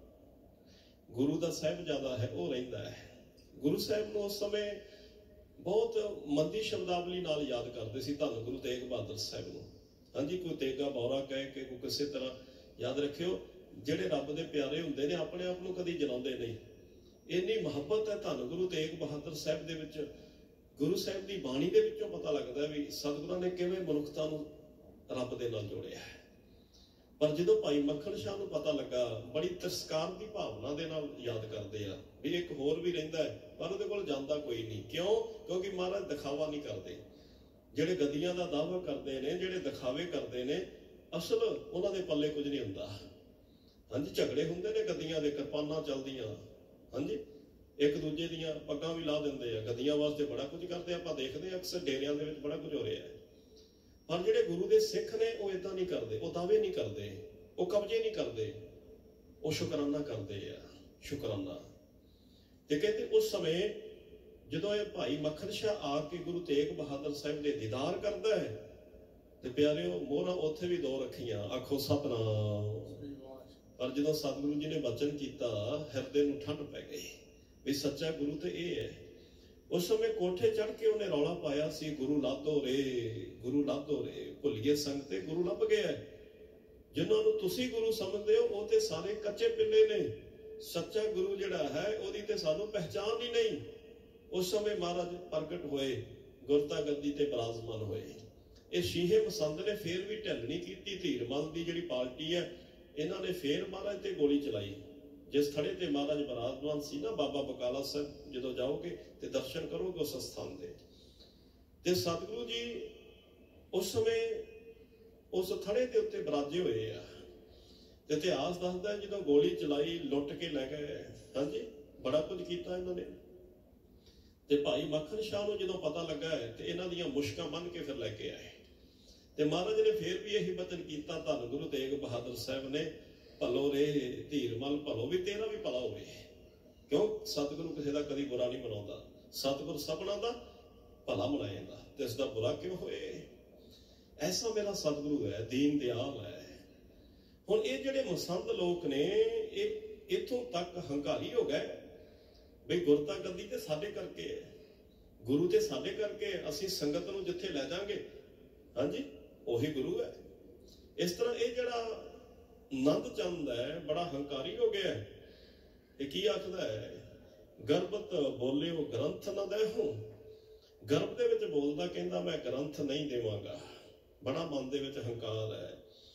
ਗੁਰੂ ਦਾ ਸਾਹਿਬਜ਼ਾਦਾ ਹੈ, ਉਹ ਰਹਿੰਦਾ ਹੈ। ਗੁਰੂ ਸਾਹਿਬ ਨੂੰ ਉਸ ਸਮੇਂ ਬਹੁਤ ਮੰਦੀ ਸ਼ਬਦਾਵਲੀ ਨਾਲ ਯਾਦ ਕਰਦੇ ਸੀ, ਧੰਨ ਗੁਰੂ ਤੇਗ ਬਹਾਦਰ ਸਾਹਿਬ ਨੂੰ। ਹਾਂਜੀ, ਕੋਈ ਤੇਗਾ ਬੌਰਾ ਕਹਿ ਕੇ, ਕੋਈ ਕਿਸੇ ਤਰ੍ਹਾਂ। ਯਾਦ ਰੱਖਿਓ, ਜਿਹੜੇ ਰੱਬ ਦੇ ਪਿਆਰੇ ਹੁੰਦੇ ਨੇ ਆਪਣੇ ਆਪ ਨੂੰ ਕਦੀ ਜਲਾਉਂਦੇ ਨਹੀਂ। ਇੰਨੀ ਮੁਹੱਬਤ ਹੈ ਧੰਨ ਗੁਰੂ ਤੇਗ ਬਹਾਦਰ ਸਾਹਿਬ ਦੇ ਵਿੱਚ। ਗੁਰੂ ਸਾਹਿਬ ਦੀ ਬਾਣੀ ਦੇ ਵਿੱਚੋਂ ਪਤਾ ਲੱਗਦਾ ਵੀ ਸਤਿਗੁਰਾਂ ਨੇ ਕਿਵੇਂ ਮਨੁੱਖਤਾ ਨੂੰ ਰੱਬ ਦੇ ਨਾਲ ਜੋੜਿਆ ਹੈ। ਪਰ ਜਦੋਂ ਭਾਈ ਮੱਖਣ ਸ਼ਾਹ ਨੂੰ ਪਤਾ ਲੱਗਾ, ਬੜੀ ਤਿਰਸਕਾਰ ਦੀ ਭਾਵਨਾ ਦੇ ਨਾਲ ਯਾਦ ਕਰਦੇ ਆ ਵੀ ਇੱਕ ਹੋਰ ਵੀ ਰਹਿੰਦਾ ਹੈ, ਪਰ ਉਹਦੇ ਕੋਲ ਜਾਂਦਾ ਕੋਈ ਨਹੀਂ। ਕਿਉਂ? ਕਿਉਂਕਿ ਮਹਾਰਾਜ ਦਿਖਾਵਾ ਨਹੀਂ ਕਰਦੇ। ਜਿਹੜੇ ਗੱਦੀਆਂ ਦਾ ਦਾਅਵਾ ਕਰਦੇ ਨੇ, ਜਿਹੜੇ ਦਿਖਾਵੇ ਕਰਦੇ ਨੇ, ਅਸਲ ਉਹਨਾਂ ਦੇ ਪੱਲੇ ਕੁਝ ਨਹੀਂ ਹੁੰਦਾ। ਹਾਂਜੀ, ਝਗੜੇ ਹੁੰਦੇ ਨੇ ਗੱਦੀਆਂ ਦੇ, ਕਿਰਪਾਨਾਂ ਚੱਲਦੀਆਂ। ਹਾਂਜੀ, ਇੱਕ ਦੂਜੇ ਦੀਆਂ ਪੱਗਾਂ ਵੀ ਲਾ ਦਿੰਦੇ ਆ। ਗੱਦੀਆਂ ਵਾਸਤੇ ਬੜਾ ਕੁਝ ਕਰਦੇ, ਆਪਾਂ ਦੇਖਦੇ ਆ ਅਕਸਰ ਡੇਰਿਆਂ ਦੇ ਵਿੱਚ ਬੜਾ ਕੁਝ ਹੋ ਰਿਹਾ ਹੈ। ਪਰ ਜਿਹੜੇ ਗੁਰੂ ਦੇ ਸਿੱਖ ਨੇ ਉਹ ਏਦਾਂ ਨਹੀਂ ਕਰਦੇ, ਉਹ ਦਾਅਵੇ ਨਹੀਂ ਕਰਦੇ, ਉਹ ਕਬਜ਼ੇ ਨਹੀਂ ਕਰਦੇ, ਉਹ ਸ਼ੁਕਰਾਨਾ ਕਰਦੇ ਆ, ਸ਼ੁਕਰਾਨਾ। ਤੇ ਕਹਿੰਦੇ ਉਸ ਸਮੇਂ ਜਦੋਂ ਇਹ ਭਾਈ ਮੱਖਣ ਸ਼ਾਹ ਆ ਕੇ ਗੁਰੂ ਤੇਗ ਬਹਾਦਰ ਸਾਹਿਬ ਦੇ ਦੀਦਾਰ ਕਰਦਾ ਹੈ, ਤੇ ਪਿਆਰਿਓ ਮੋਹਰਾਂ ਉੱਥੇ ਵੀ ਦੋ ਰੱਖੀਆਂ, ਆਖੋ ਸਤਨਾਮ। ਪਰ ਜਦੋਂ ਸਤਿਗੁਰੂ ਜੀ ਨੇ ਬਚਨ ਕੀਤਾ, ਹਿਰਦੇ ਨੂੰ ਠੰਡ ਪੈ ਗਈ ਵੀ ਸੱਚਾ ਗੁਰੂ ਤੇ ਇਹ ਹੈ। उस समय कोठे चढ़ के उन्हें रौला पाया सी, गुरु लादो रे गुरु लादो रे, भुलिए संग ते गुरु लभ गया। जिन्हों नूं तुसीं गुरु समझदे हो वो ते सारे कच्चे पिल्ले ने, सच्चा गुरु जिहड़ा है ओदी ते सानूं पहचान ही नहीं। उस समय महाराज प्रगट होए, गुरता गद्दी ते विराजमान होए। ये शीहे मसंद ने फिर भी ढिल नहीं की। धीरमल की जिहड़ी पार्टी है इन्हां ने फिर महाराज ते गोली चलाई। जिस थड़े ते महाराज विराजमान सी ना बाबा बकाला साहब, जो जाओगे तो दर्शन करोगे उस स्थान के, ते सतगुरु जी उस समय उस थड़े के उत्ते विराजे हुए आ। ते इतिहास दसदा है जो गोली चलाई, लुट के लै गए। हाँ जी, बड़ा कुछ किया इन्होंने। ते भाई मक्खन शाह को जो पता लगा है तो इन्हों दी मुश्कां बन के फिर लैके आए। ते महाराज ने फिर भी यही वचन किया, धन गुरु तेग बहादुर साहब ने, भलो रे धीरमल भलो भी तेरा भी भला होवे। क्यों? सतगुरु किसी का कभी बुरा नहीं मनाउंदा, सतगुरु सबना दा भला मनाएगा, तो इसका बुरा क्यों होए? ऐसा मेरा सतगुरु है, दीन दयाल है। हुण ये जिहड़े मसंद लोग ने ये इत्थों तक हंकारी हो गए बई गुरता गद्दी ते साडे करके है, गुरु ते साडे करके, असीं संगत नूं जिथे लै जांगे, हाँ जी उही गुरु है। इस तरह ये जिहड़ा नंद चंद है बड़ा हंकारी हो गया है। ये की आखदा है, गर्भत बोलियो ग्रंथ न देहूं, गर्भ दे विच बोलदा कहंदा मैं ग्रंथ नहीं देवांगा। बड़ा मन दे विच हंकार है।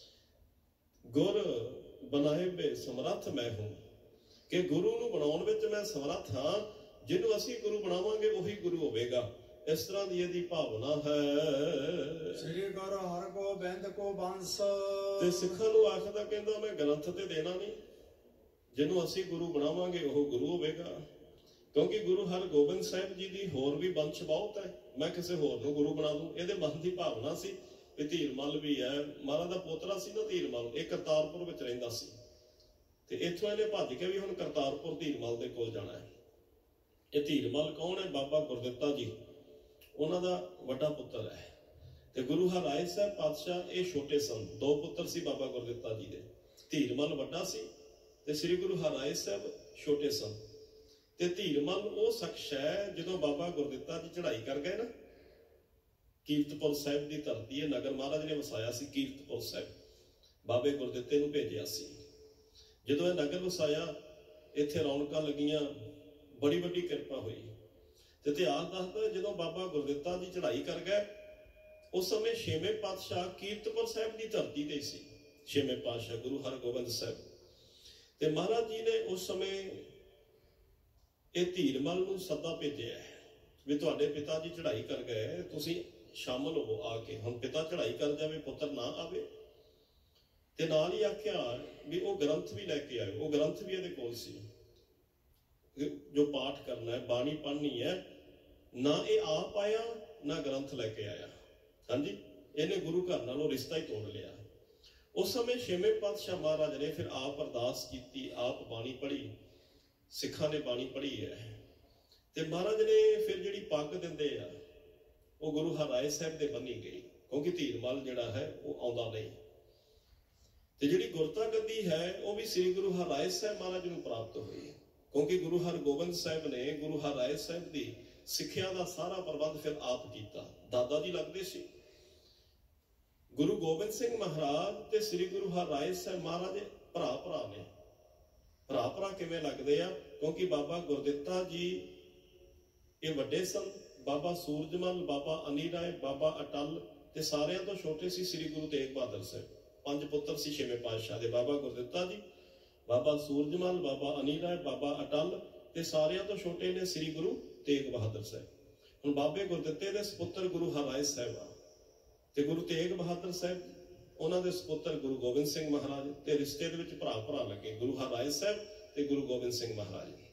गुर बनाए बे समर्थ मैं हूं, कि गुरु नूं बनाउण विच मैं समर्थ हां, जिन्हों असीं गुरु बनावांगे उही गुरु होवेगा। इस तरह की यदि भावना है। श्री गुरु हरगोबिंद को बंस ते सिखां नूं आखदा कहंदा मैं ग्रंथ ते देना नहीं, जिन्हों असीं गुरु बनावांगे वह गुरु होवेगा। क्योंकि गुरु हरगोबिंद साहिब जी की होर भी वंश बहुत है, मैं किसी होर नूं गुरु बना दूं। इहदे मन की भावना सी कि धीरमल भी है, महाराज दा पोतरा सी ना धीरमल, एक करतारपुर विच रहिंदा सी, ते इत्थों इहने भज के भी हुण करतारपुर धीरमल दे कोल जाना है। ये धीरमल कौन है? बाबा गुरदित्ता जी, उन्हां दा वड्डा पुत्तर है। ते गुरु हरराय साहब पातशाह ये छोटे सन, दो पुत्र सी बाबा गुरदित्ता जी दे। धीरमल वड्डा सी ते श्री गुरु हरराय साहब छोटे सन। ते धीरमल वो शख्स है जो बाबा गुरदित्ता जी चढ़ाई कर गए ना, कीरतपुर साहिब की धरती है, नगर महाराज ने वसाया सी कीरतपुर साहिब, बाबे गुरदित्ते नूं भेजिया सी। जदों यह नगर वसाया, इत्थे रौनकां लगियां, बड़ी वड्डी किरपा हुई। ते इतिहास दसदा जदों बाबा गुरदित्ता जी चढ़ाई कर गए, उस समय छेवें पातशाह कीरतपुर साहिब की धरती ते सी। छेवें पातशाह गुरु हरगोबिंद साहिब ते महाराज जी ने उस समय ये धीरमल नूं सद्दा भेजिया भी तुहाडे पिता जी चढ़ाई कर गए, तुसीं शामिल हो आके। हुण पिता चढ़ाई कर जावे, पुत्र ना आवे। ते नाल ही आख्या भी वो ग्रंथ भी लैके आए। वो ग्रंथ भी इहदे कोल सी, जो पाठ करना है, बाणी पढ़नी है। ना ये आप आया ना ग्रंथ लैके आया। हाँ जी, इन्हें गुरु घर नालों रिश्ता ही तोड़ लिया। उस समय छेवें पातशाह महाराज ने फिर आप अरदास की, आप बाणी पढ़ी, सिखा ने बाणी पढ़ी है। ते महाराज ने फिर जिहड़ी पग दिंदे आ वो गुरु हरराय साहब दे बनी गई, क्योंकि धीरमल जिहड़ा है वो आउंदा नहीं। ते जिहड़ी गुरता गद्दी है वो भी श्री गुरु हरराय साहब महाराज नूं प्राप्त हुई, क्योंकि गुरु हरगोबिंद साहब ने गुरु हरराय साहब की सिक्ख्या का सारा प्रबंध फिर आप किया। दादा जी लगते सी। गुरु गोबिंद सिंह महाराज ते श्री गुरु हरराय साहब महाराज भरा भरा ने। भरा भरा किवें लगदे आ? क्योंकि बाबा गुरदित्ता जी ये वड्डे सन, बाबा सूरजमल, बाबा अनी राय, बाबा अटल ते सारियां तो छोटे सी श्री गुरु तेग बहादुर साहब। पंज पुत्र सी छेवें पातशाह दे, बाबा गुरदित्ता जी, बाबा सूरजमल, बाबा अनी राय, बाबा अटल ते सारियां तो छोटे ने श्री गुरु तेग बहादुर साहब। हुण बाबे गुरदित्ते दे सपुत्र गुरु हरराय साहब आ ते गुरु तेग बहादुर साहब उन्हां दे सपुत्र गुरु गोबिंद सिंह महाराज ते रिश्ते दे विच भरा भरा लगे, गुरु हरराय साहब ते गुरु गोबिंद सिंह महाराज।